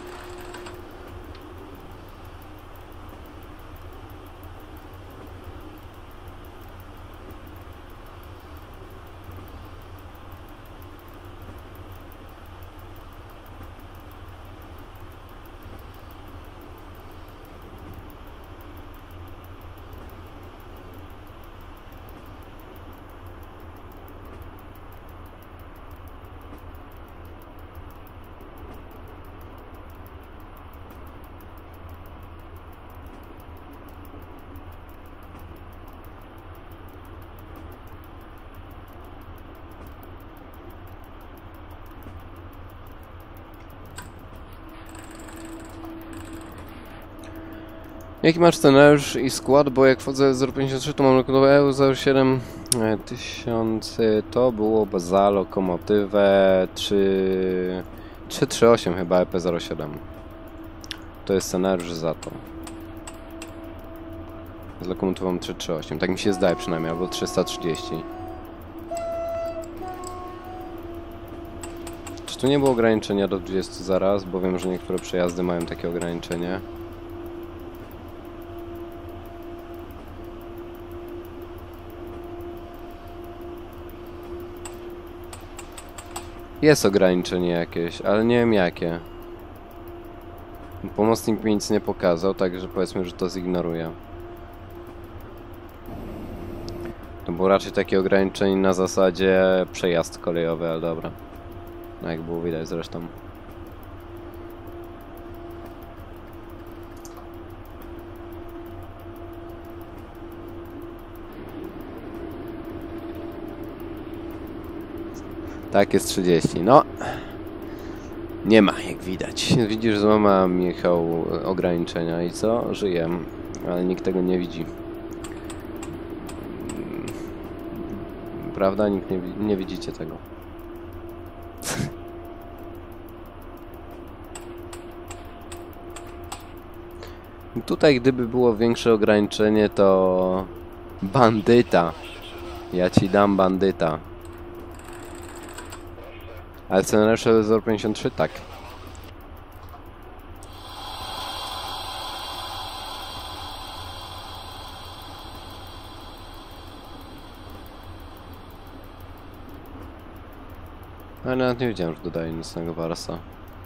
Jaki masz scenariusz i skład, bo jak wchodzę zero pięćdziesiąt trzy to mam lokomotywę zero siedem tysiąc, to było za lokomotywę trzy trzy osiem chyba E P zero siedem. To jest scenariusz za to. Z lokomotywą trzy trzy osiem, tak mi się zdaje przynajmniej, albo trzysta trzydzieści. Czy tu nie było ograniczenia do dwudziestu zaraz, bo wiem, że niektóre przejazdy mają takie ograniczenie. Jest ograniczenie jakieś, ale nie wiem jakie. Pomocnik mi nic nie pokazał, także powiedzmy, że to zignoruję. To było raczej takie ograniczenie na zasadzie przejazd kolejowy, ale dobra. No jak było widać zresztą. Tak, jest trzydzieści. No. Nie ma, jak widać. Widzisz, że mama Michał ograniczenia i co? Żyję, ale nikt tego nie widzi. Prawda? Nikt nie, nie widzicie tego. Tutaj gdyby było większe ograniczenie, to bandyta. Ja ci dam bandyta. Ale scenariusze zero pięćdziesiąt trzy tak. Ale nawet nie wiedziałem, że dodaję nocnego warsa.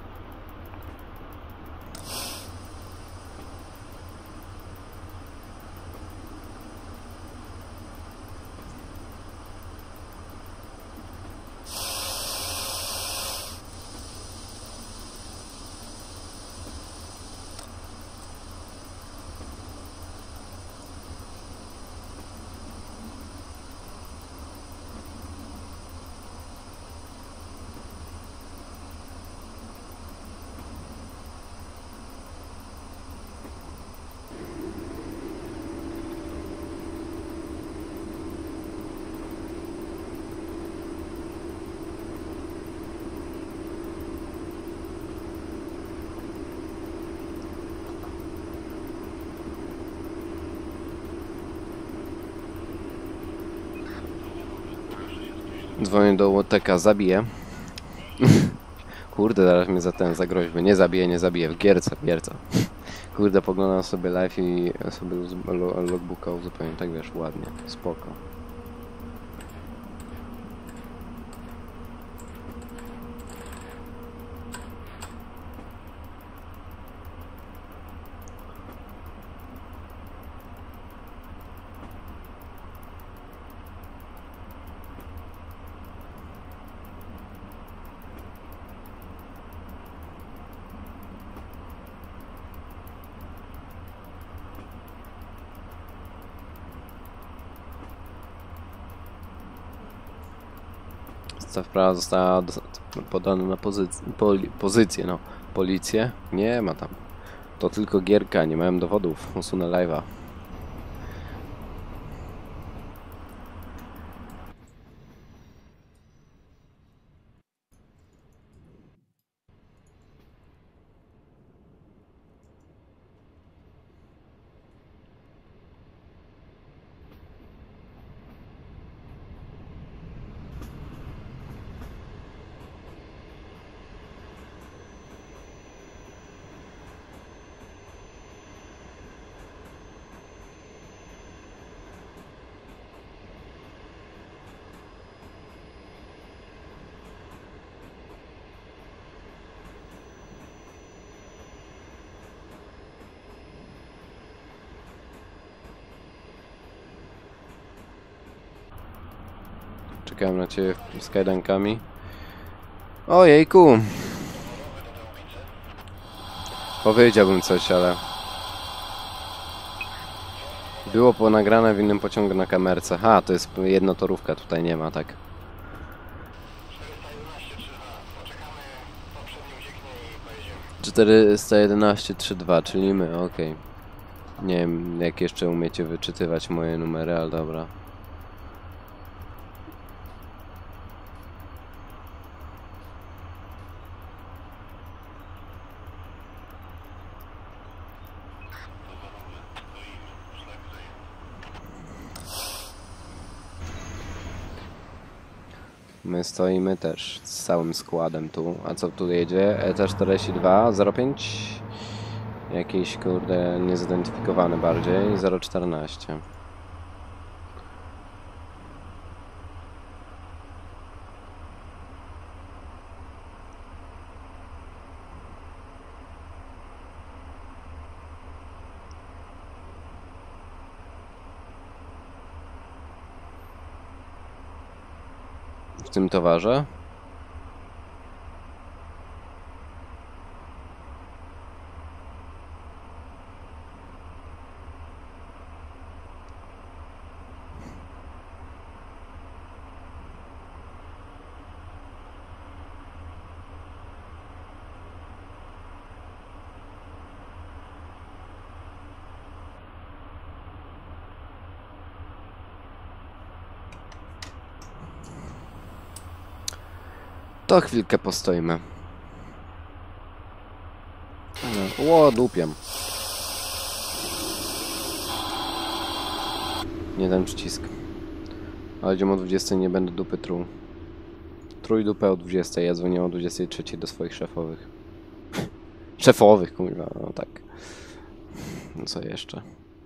Dzwonię do Łoteka, zabiję. Kurde, zaraz mnie za ten, za groźby. Nie zabiję, nie zabiję. W gierce, w gierce. Kurde, poglądam sobie live i sobie logbooka uzupełnię. Tak wiesz, ładnie. Spoko. Sprawa została podana na pozycję, poli, pozycję, no, policję. Nie ma tam. To tylko gierka, nie miałem dowodów. Usunę live'a. Czekałem na ciebie z kajdankami. Ojejku! Powiedziałbym coś, ale... Było ponagrane w innym pociągu na kamerce. Ha, to jest jednotorówka, tutaj nie ma, tak. czterysta jedenaście trzydzieści dwa, czyli my, okej. Okay. Nie wiem, jak jeszcze umiecie wyczytywać moje numery, ale dobra. My stoimy też z całym składem tu. A co tu jedzie? E T czterdzieści dwa zero pięć. Jakiś kurde niezidentyfikowany bardziej. zero czternaście. W tym towarze? To chwilkę postoimy. Ło, dupiam. Nie ten przycisk. Ale idziemy o dwudziestej, nie będę dupy truł. Trój dupę o dwudziestej, ja dzwonię o dwudziestej trzeciej do swoich szefowych. Szefowych, kurwa, no tak. No co jeszcze?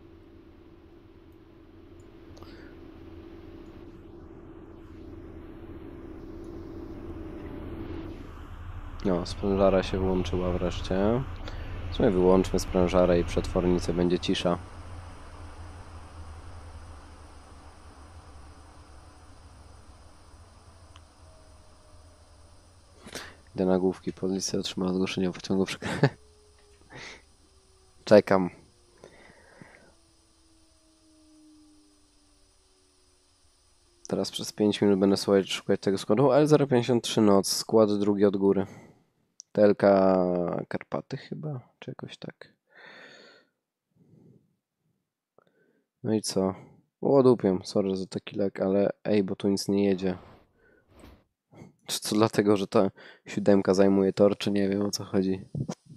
No, sprężara się włączyła wreszcie. W sumie wyłączmy sprężarę i przetwornicę, będzie cisza. Idę na główki. Policja otrzymała zgłoszenie o pociągu przy... Czekam. Teraz przez pięć minut będę słuchać, szukać tego składu. L zero pięćdziesiąt trzy noc, skład drugi od góry. T L K Karpaty chyba, czy jakoś tak. No i co? Łodupię, sorry za taki lek, ale ej, bo tu nic nie jedzie. Czy to dlatego, że ta siódemka zajmuje tor, czy nie wiem, o co chodzi.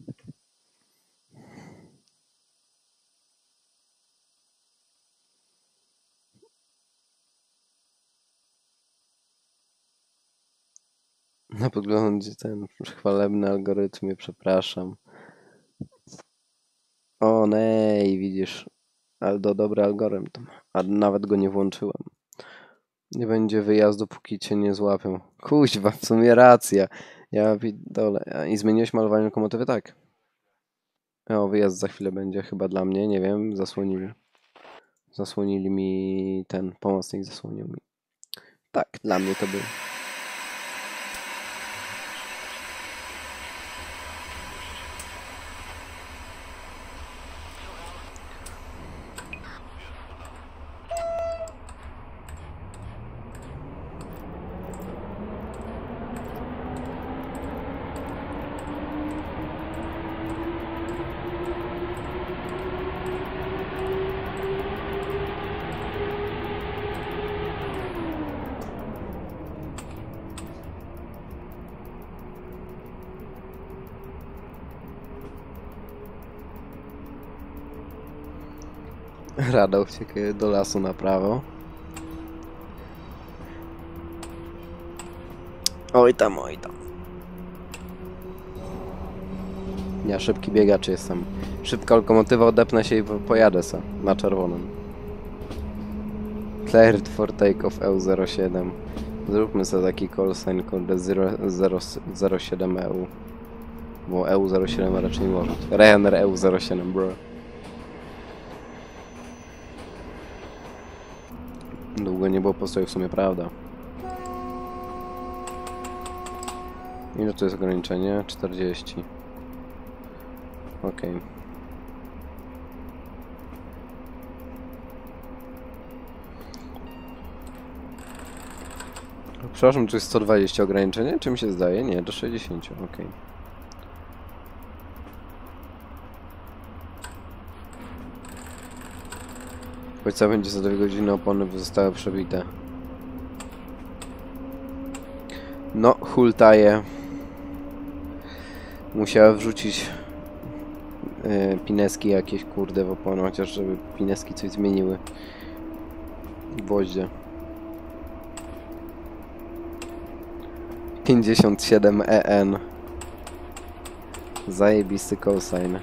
Na podglądzie ten chwalebny algorytmie, przepraszam. O nej, widzisz. Aldo, dobry algorytm. A nawet go nie włączyłem. Nie będzie wyjazdu, póki cię nie złapią. Kuźwa, w sumie racja. Ja dole. I zmieniłeś malowanie lokomotywy? Tak. O, wyjazd za chwilę będzie chyba dla mnie, nie wiem, zasłonili. Zasłonili mi ten, pomocnik zasłonił mi. Tak, dla mnie to był. Rada ucieka do lasu na prawo. Oj tam, oj tam. Ja szybki biegacz jestem. Szybka lokomotywa, odepnę się i pojadę se na czerwonym. Cleared for takeoff E U zero siedem. Zróbmy sobie taki call sign, kurde, zero siedem E U. Bo E U zero siedem raczej nie może. Ryanair E U zero siedem, bro. Długo nie było postoju, w sumie prawda. Ile to jest ograniczenie? czterdzieści. Okej. Okay. Przepraszam, czy jest sto dwadzieścia ograniczenie? Czy mi się zdaje? Nie, do sześćdziesięciu. Okej. Okay. Choć co będzie za dwie godziny, opony zostały przebite. No, hultaje. Musiałem wrzucić yy, pineski jakieś, kurde, w opony, chociaż żeby pineski coś zmieniły. Gwoździe. pięćdziesiąt siedem E N. Zajebisty call sign.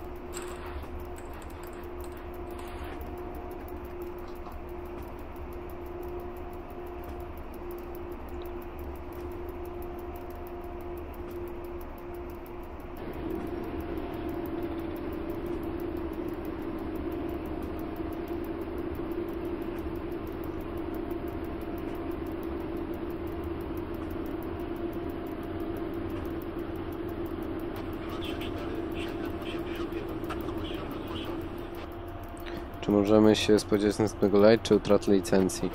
Czy możemy się spodziewać następnego light, czy utraty licencji?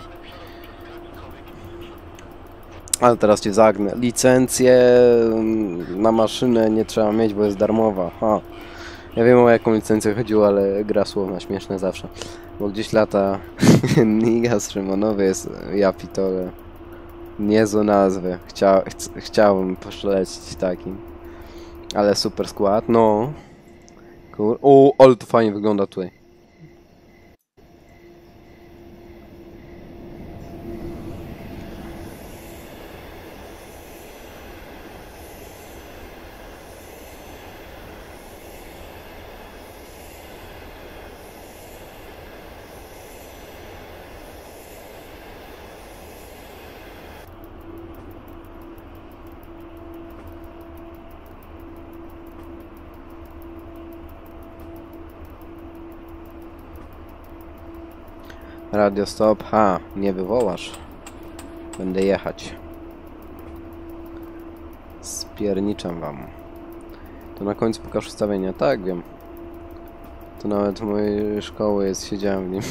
Ale teraz cię zagnę. Licencję na maszynę nie trzeba mieć, bo jest darmowa. Ha. Ja wiem, o jaką licencję chodziło, ale gra słowna, śmieszne zawsze. Bo gdzieś lata Nigas Szymonowy jest, ja pitole. Niezłe nazwy. Chcia, ch chciałbym poszlecić takim. Ale super skład, no. Kur o, ale to fajnie wygląda tutaj. Radio stop. Ha, nie wywołasz. Będę jechać. Spierniczam wam. To na końcu pokaż ustawienia. Tak, wiem. To nawet w mojej szkoły jest, siedziałem w nim.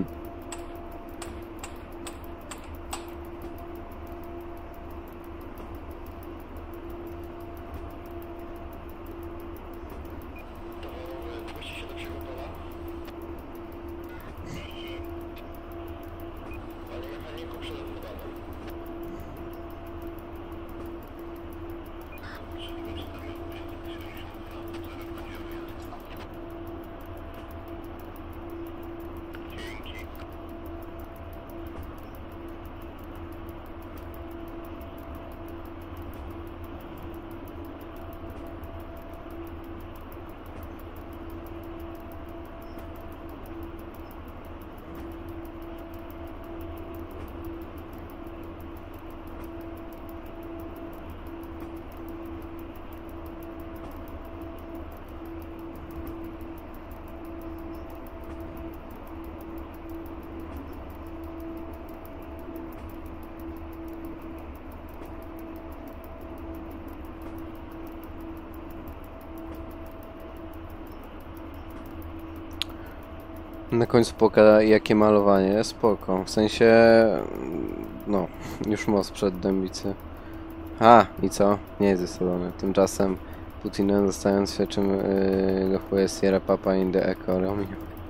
Na końcu poka jakie malowanie, spoko. W sensie, no, już most przed Dębicy. A, i co? Nie jest zestawowany. Tymczasem Putinem zostając się czym yy, dochuje Sierra Papa in the Echo Romeo.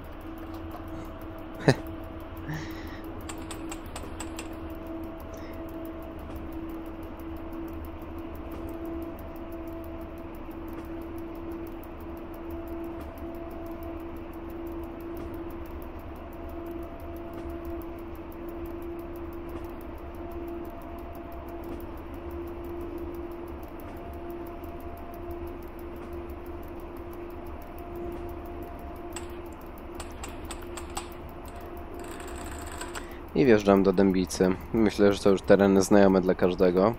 I wjeżdżam do Dębicy. Myślę, że to już tereny znajome dla każdego.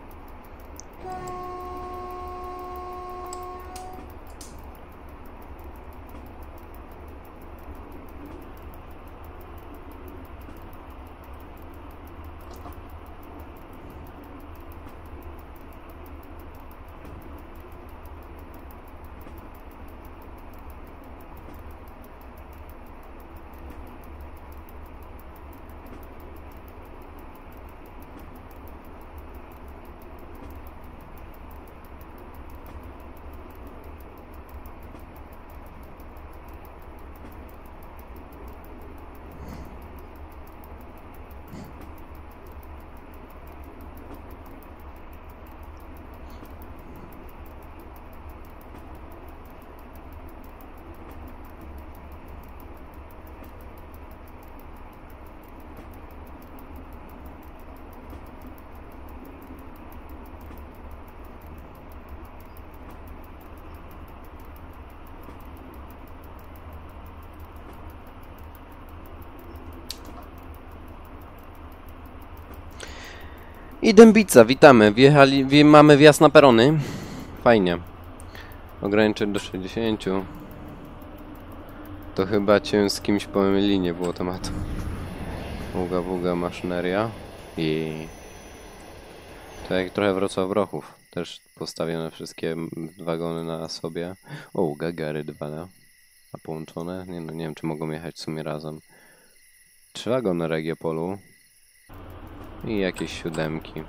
I Dębica, witamy. Wjechali, wje, mamy wjazd na perony. Fajnie. Ograniczeń do sześćdziesięciu. To chyba cię z kimś pomylili, nie było tematu. Wuga, wuga, maszyneria. I... To jak trochę Wrocław-Brochów. Też postawione wszystkie wagony na sobie. O, Gagary dwa. A połączone? Nie, no, nie wiem, czy mogą jechać w sumie razem. Trzy wagony Regiopolu. I jakieś siódemki.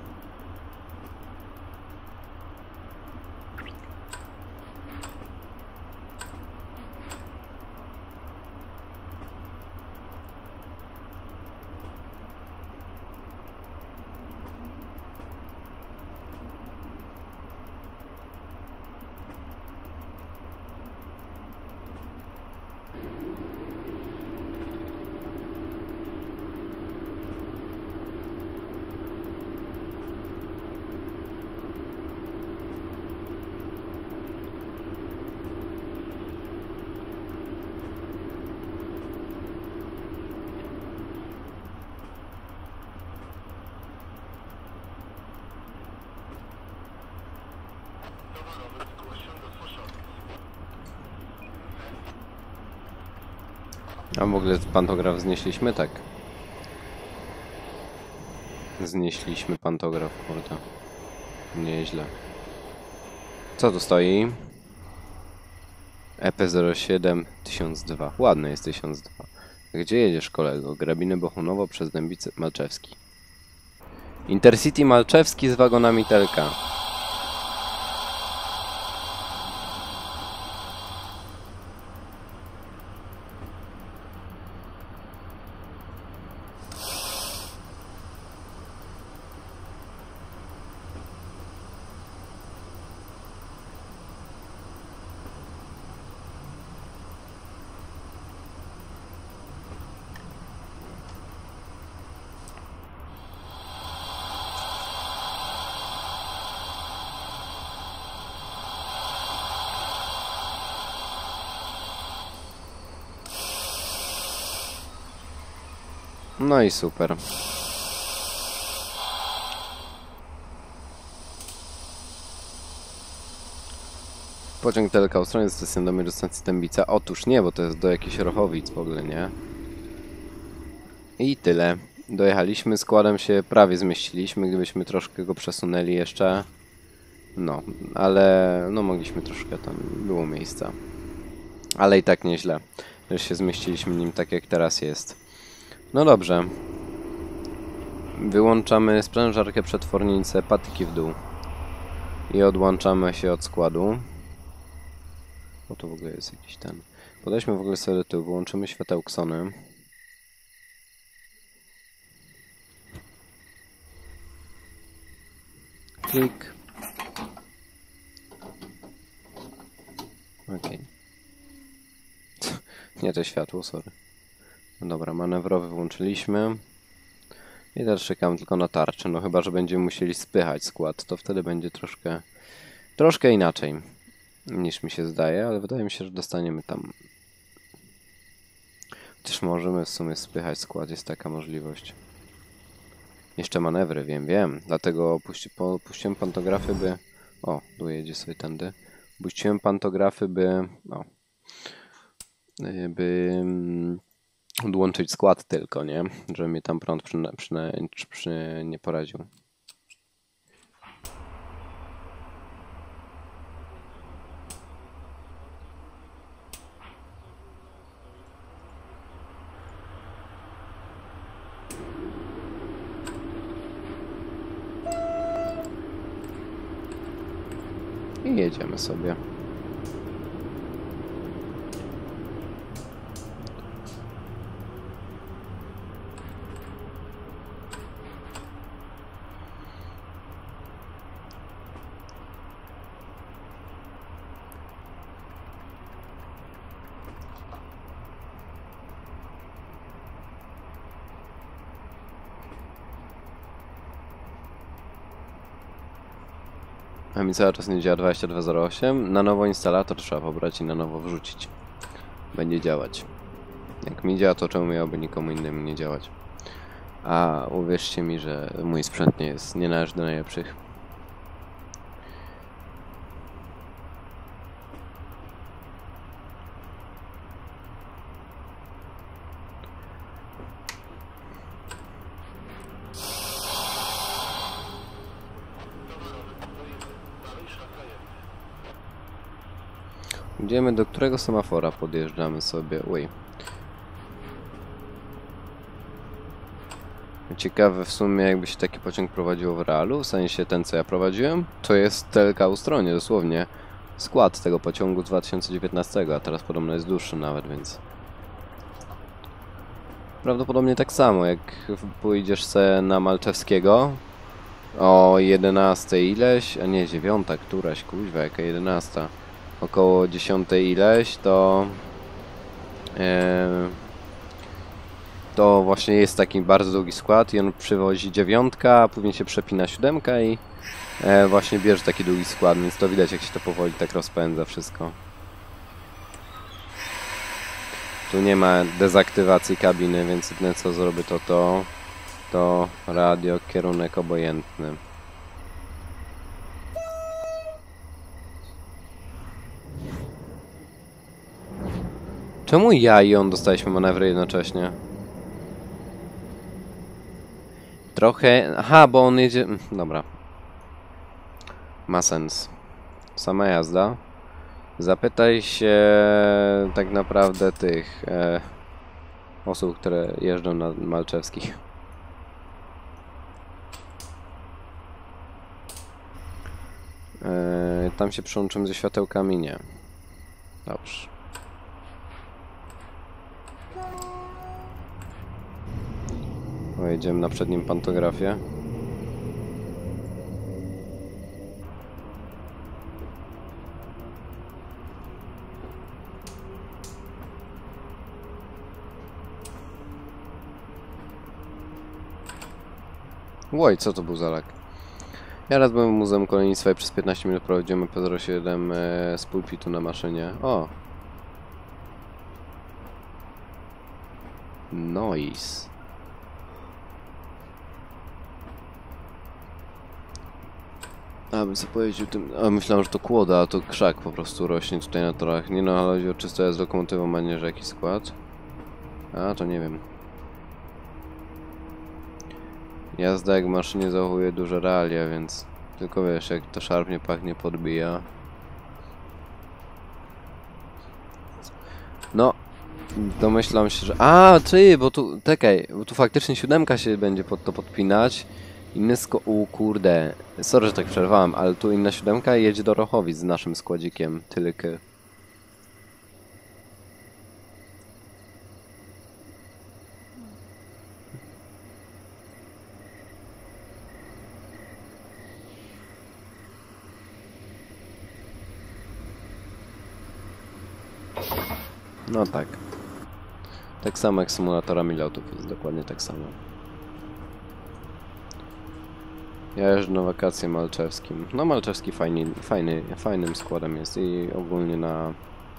A w ogóle pantograf znieśliśmy? Tak. Znieśliśmy pantograf, kurde. Nieźle. Co tu stoi? E P zero siedem tysiąc dwa. Ładny jest tysiąc dwa. Gdzie jedziesz, kolego? Grabiny Bochunowo przez Dębice Malczewski. Intercity Malczewski z wagonami Telka. No i super. Pociąg Telka Ustronie z stacją Domie do stacji Dębica. Otóż nie, bo to jest do jakichś Rochowic w ogóle, nie? I tyle. Dojechaliśmy, składem się prawie zmieściliśmy, gdybyśmy troszkę go przesunęli jeszcze. No, ale no mogliśmy troszkę, tam było miejsca. Ale i tak nieźle, że się zmieściliśmy nim tak jak teraz jest. No dobrze. Wyłączamy sprężarkę, przetwornicę, patyki w dół. I odłączamy się od składu. Bo to w ogóle jest jakiś ten... Podejdźmy w ogóle sobie do tyłu, wyłączymy światełksony. Klik. Okej. Nie to światło, sorry. No dobra, manewrowy włączyliśmy. I teraz czekam tylko na tarczę. No chyba, że będziemy musieli spychać skład, to wtedy będzie troszkę... Troszkę inaczej niż mi się zdaje, ale wydaje mi się, że dostaniemy tam... Chociaż możemy w sumie spychać skład, jest taka możliwość. Jeszcze manewry, wiem, wiem. Dlatego puści, po, puściłem pantografy, by... O, tu jedzie sobie tędy. Puściłem pantografy, by... O. By... Odłączyć skład tylko, nie? Żeby mnie tam prąd przy, przy, przy, nie poraził. I jedziemy sobie. A mi cały czas nie działa dwadzieścia dwa zero osiem. Na nowo instalator trzeba pobrać i na nowo wrzucić. Będzie działać. Jak mi działa, to czemu miałoby nikomu innemu nie działać? A uwierzcie mi, że mój sprzęt nie jest, nie należy do najlepszych. Idziemy, do którego semafora podjeżdżamy sobie? Uj. Ciekawe w sumie, jakby się taki pociąg prowadziło w realu, w sensie ten, co ja prowadziłem, to jest Telka Ustronie, dosłownie skład tego pociągu z dwa tysiące dziewiętnastego, a teraz podobno jest dłuższy nawet, więc... Prawdopodobnie tak samo, jak pójdziesz se na Malczewskiego o jedenastej ileś, a nie, dziewiąta, któraś, kuźwa, jaka jedenasta. Około dziesiątej ileś, to e, to właśnie jest taki bardzo długi skład i on przywozi dziewiątka, a później się przepina siódemka i e, właśnie bierze taki długi skład, więc to widać, jak się to powoli tak rozpędza wszystko. Tu nie ma dezaktywacji kabiny, więc jedyne co zrobię to to, to radio, kierunek obojętny. Czemu ja i on dostaliśmy manewry jednocześnie? Trochę... Aha, bo on jedzie... Dobra. Ma sens. Sama jazda. Zapytaj się tak naprawdę tych e, osób, które jeżdżą na Malczewskich. E, tam się przyłączymy ze światełkami, nie. Dobrze. Pojedziemy na przednim pantografie. Łoj, co to był za lak? Ja raz byłem w Muzeum Kolejnictwa i przez piętnaście minut prowadziłem P zero siedem e, z pulpitu na maszynie. O! Noise. A bym sobie pojeździł tym... A myślałem, że to kłoda, a to krzak po prostu rośnie tutaj na torach. Nie no, ale chodzi o czysto z lokomotywą, a nie, że jakiś skład. A, to nie wiem. Jazda jak w maszynie zachowuje duże realia, więc... Tylko wiesz, jak to szarpnie, pachnie, podbija. No... Domyślam się, że... A, ty, bo tu... Czekaj, bo tu faktycznie siódemka się będzie pod to podpinać. Inny sko... U, kurde. Sorry, że tak przerwałem, ale tu inna siódemka jedzie do Rochowic z naszym składzikiem. Tylk. No tak. Tak samo jak z symulatorami lotów, jest dokładnie tak samo. Ja jeżdżę na wakacje Malczewskim. No Malczewski fajny, fajny, fajnym składem jest i ogólnie na...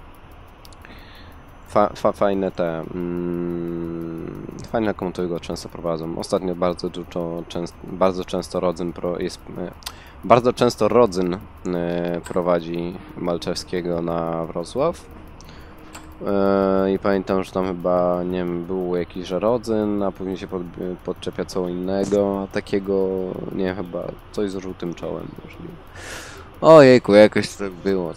Fa, fa, fajne te... Mm, fajne lokomotywy go często prowadzą. Ostatnio bardzo dużo, często, bardzo często Rodzyn pro, jest... E, bardzo często Rodzyn e, prowadzi Malczewskiego na Wrocław. I pamiętam, że tam chyba, nie wiem, był jakiś Rodzyn, a później się pod, podczepia co innego, takiego, nie wiem, chyba coś z żółtym czołem możliwe. Ojejku, jakoś to było.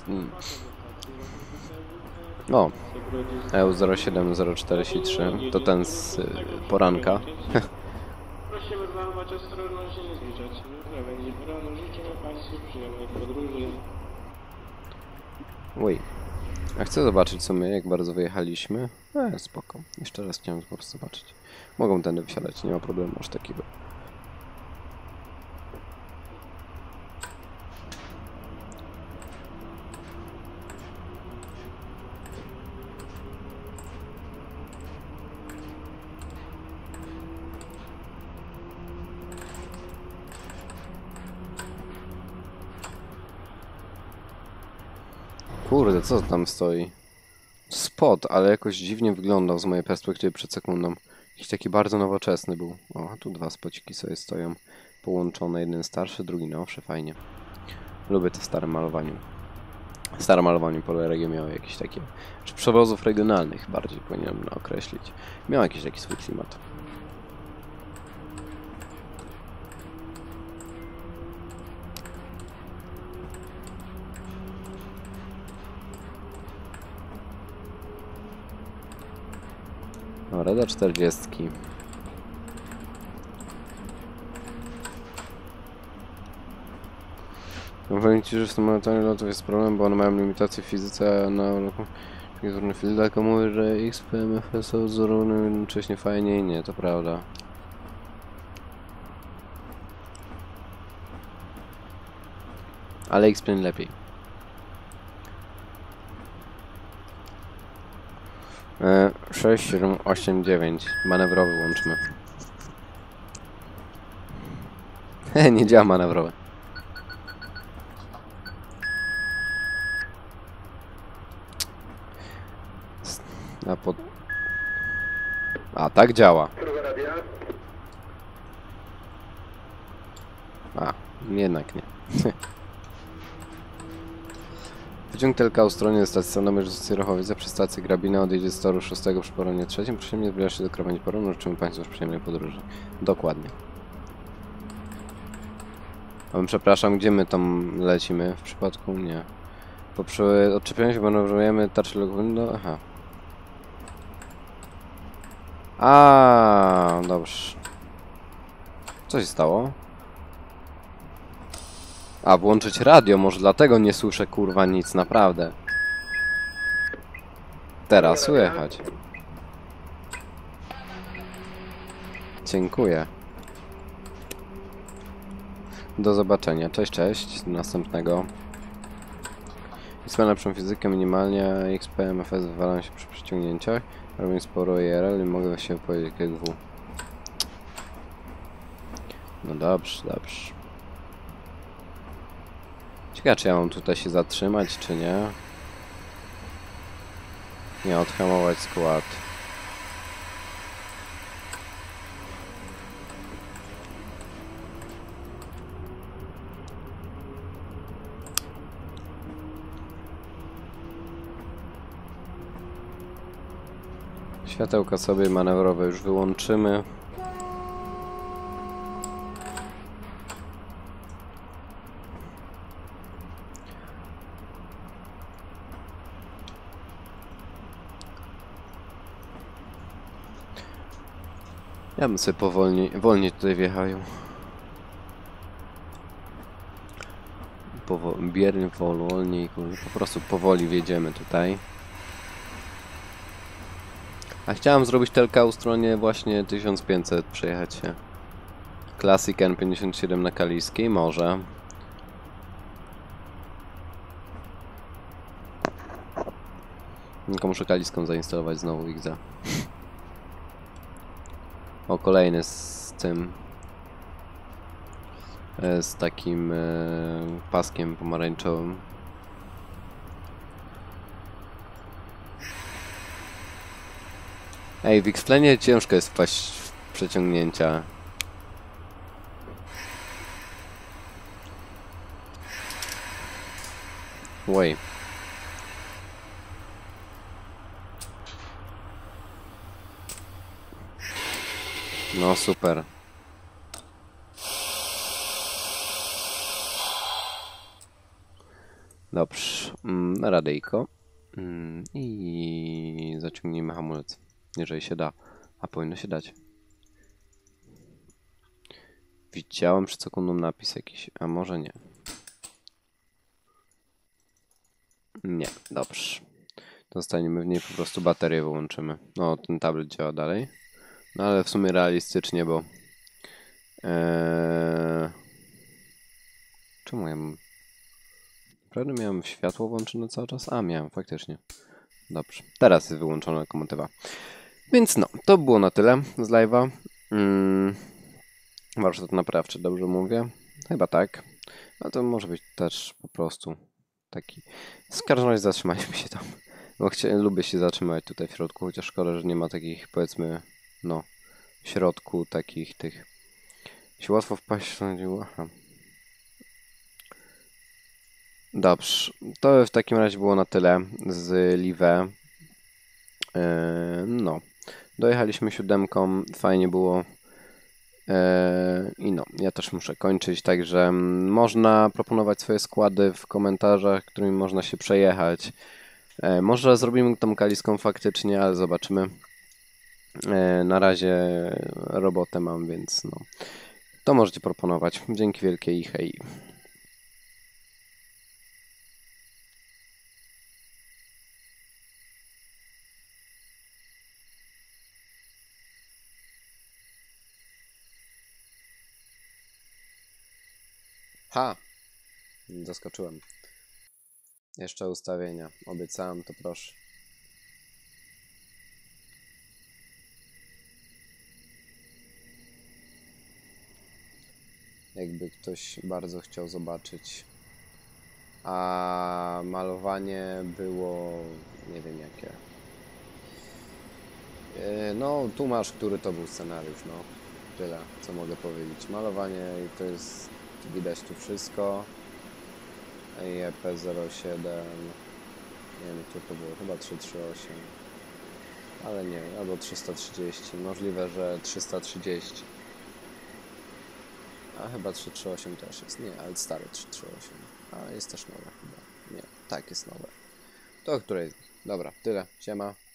O, E U zero siedem zero czterdzieści trzy, to ten z y, poranka. Prosimy zachować ostrożność i nie zbliżać się do krawędzi peronu. Życzymy Państwu przyjemnych podróży. Uj. A chcę zobaczyć co my, jak bardzo wyjechaliśmy. E, spoko. Jeszcze raz chciałem po prostu zobaczyć. Mogą tędy wsiadać, nie ma problemu aż takiego. Kurde, co tam stoi? Spot, ale jakoś dziwnie wyglądał z mojej perspektywy przed sekundą. Jakiś taki bardzo nowoczesny był. O, tu dwa spociki sobie stoją połączone. Jeden starszy, drugi nowszy. Fajnie. Lubię to w starym malowaniu. W starym malowaniu Poloregio miało jakieś takie... Czy przewozów regionalnych bardziej powinienem określić. Miał jakiś taki swój klimat. O, Reda czterdzieści. No, powiem Ci, że w symulatorze lotów jest problem, bo one mają limitację w fizyce na różne field, tylko mówię, że X P M F są zarówno jednocześnie fajnie i nie, to prawda. Ale X-Plane lepiej. E, sześć, siedem, osiem, dziewięć. Manewrowy łączmy. He, nie działa manewrowe. A pod... A, tak działa. A, jednak nie. Pociąg T L K o stronie stacji Sandomierz z Rochowice przez stację Grabina odjedzie z toru szóstego przy peronie trzecim. Prosimy nie zbliżać się do krawędzi peronu. Życzymy Państwu przyjemnej podróży. Dokładnie. O, przepraszam, gdzie my tam lecimy? W przypadku nie. Po przy... odczepianiu się manewrujemy tarczę window. Aha. A, dobrze. Co się stało? A, włączyć radio, może dlatego nie słyszę kurwa nic, naprawdę. Teraz słychać. Dziękuję. Do zobaczenia. Cześć, cześć. Do następnego. X P na lepszą fizykę minimalnie. X P M F S wywalam się przy przyciągnięciach. Robię sporo I R L i mogę się powiedzieć jak W. No dobrze, dobrze. Ciekawe, czy ja mam tutaj się zatrzymać, czy nie? Nie, odhamować skład. Światełka sobie manewrowe już wyłączymy. Ja bym sobie powolniej, wolniej tutaj wjechał. Powo biernie, wolniej, po prostu powoli wjedziemy tutaj. A chciałem zrobić telka u stronie właśnie tysiąc pięćset, przejechać się. Classic N pięćdziesiąt siedem na Kaliskiej, może. Tylko muszę Kaliską zainstalować znowu X A. O, kolejny z tym. Z takim e, paskiem pomarańczowym. Ej, w X-Planie ciężko jest wpaść w przeciągnięcia. Oj. No super. Dobrze. Mm, radyjko. Mm, I zaciągnijmy hamulec. Jeżeli się da. A powinno się dać. Widziałem przed sekundą napis jakiś. A może nie. Nie. Dobrze. Dostaniemy w niej po prostu baterię wyłączymy. No, ten tablet działa dalej. No ale w sumie realistycznie, bo... Eee... Czemu ja mam... Prawda miałem światło włączone cały czas? A, miałem, faktycznie. Dobrze. Teraz jest wyłączona lokomotywa. Więc no, to było na tyle z live'a. Hmm. Warsztat naprawczy, dobrze mówię? Chyba tak. A to może być też po prostu taki... W każdym razie zatrzymaliśmy się tam. Bo chcia... lubię się zatrzymać tutaj w środku, chociaż szkoda, że nie ma takich, powiedzmy, no, w środku takich tych... Się łatwo wpaść... Aha. Dobrze, to w takim razie było na tyle z Live. Yy, no, dojechaliśmy siódemką, fajnie było. Yy, I no, ja też muszę kończyć, także można proponować swoje składy w komentarzach, którymi można się przejechać. Yy, może zrobimy tą Kaliską faktycznie, ale zobaczymy. Yy, na razie robotę mam, więc no, to możecie proponować. Dzięki wielkie i hej. Ha! Zaskoczyłem. Jeszcze ustawienia. Obiecałem, to proszę. Jakby ktoś bardzo chciał zobaczyć. A malowanie było... nie wiem jakie. No, tu masz, który to był scenariusz, no. Tyle, co mogę powiedzieć. Malowanie i to jest... Widać tu wszystko. E P zero siedem. Nie wiem, co to było. Chyba trzysta trzydzieści osiem. Ale nie, albo trzysta trzydzieści. Możliwe, że trzysta trzydzieści. A chyba trzysta trzydzieści osiem też jest. Nie, ale stary trzysta trzydzieści osiem. A jest też nowe chyba. Nie, tak jest nowe. To o której? Dobra, tyle. Siema.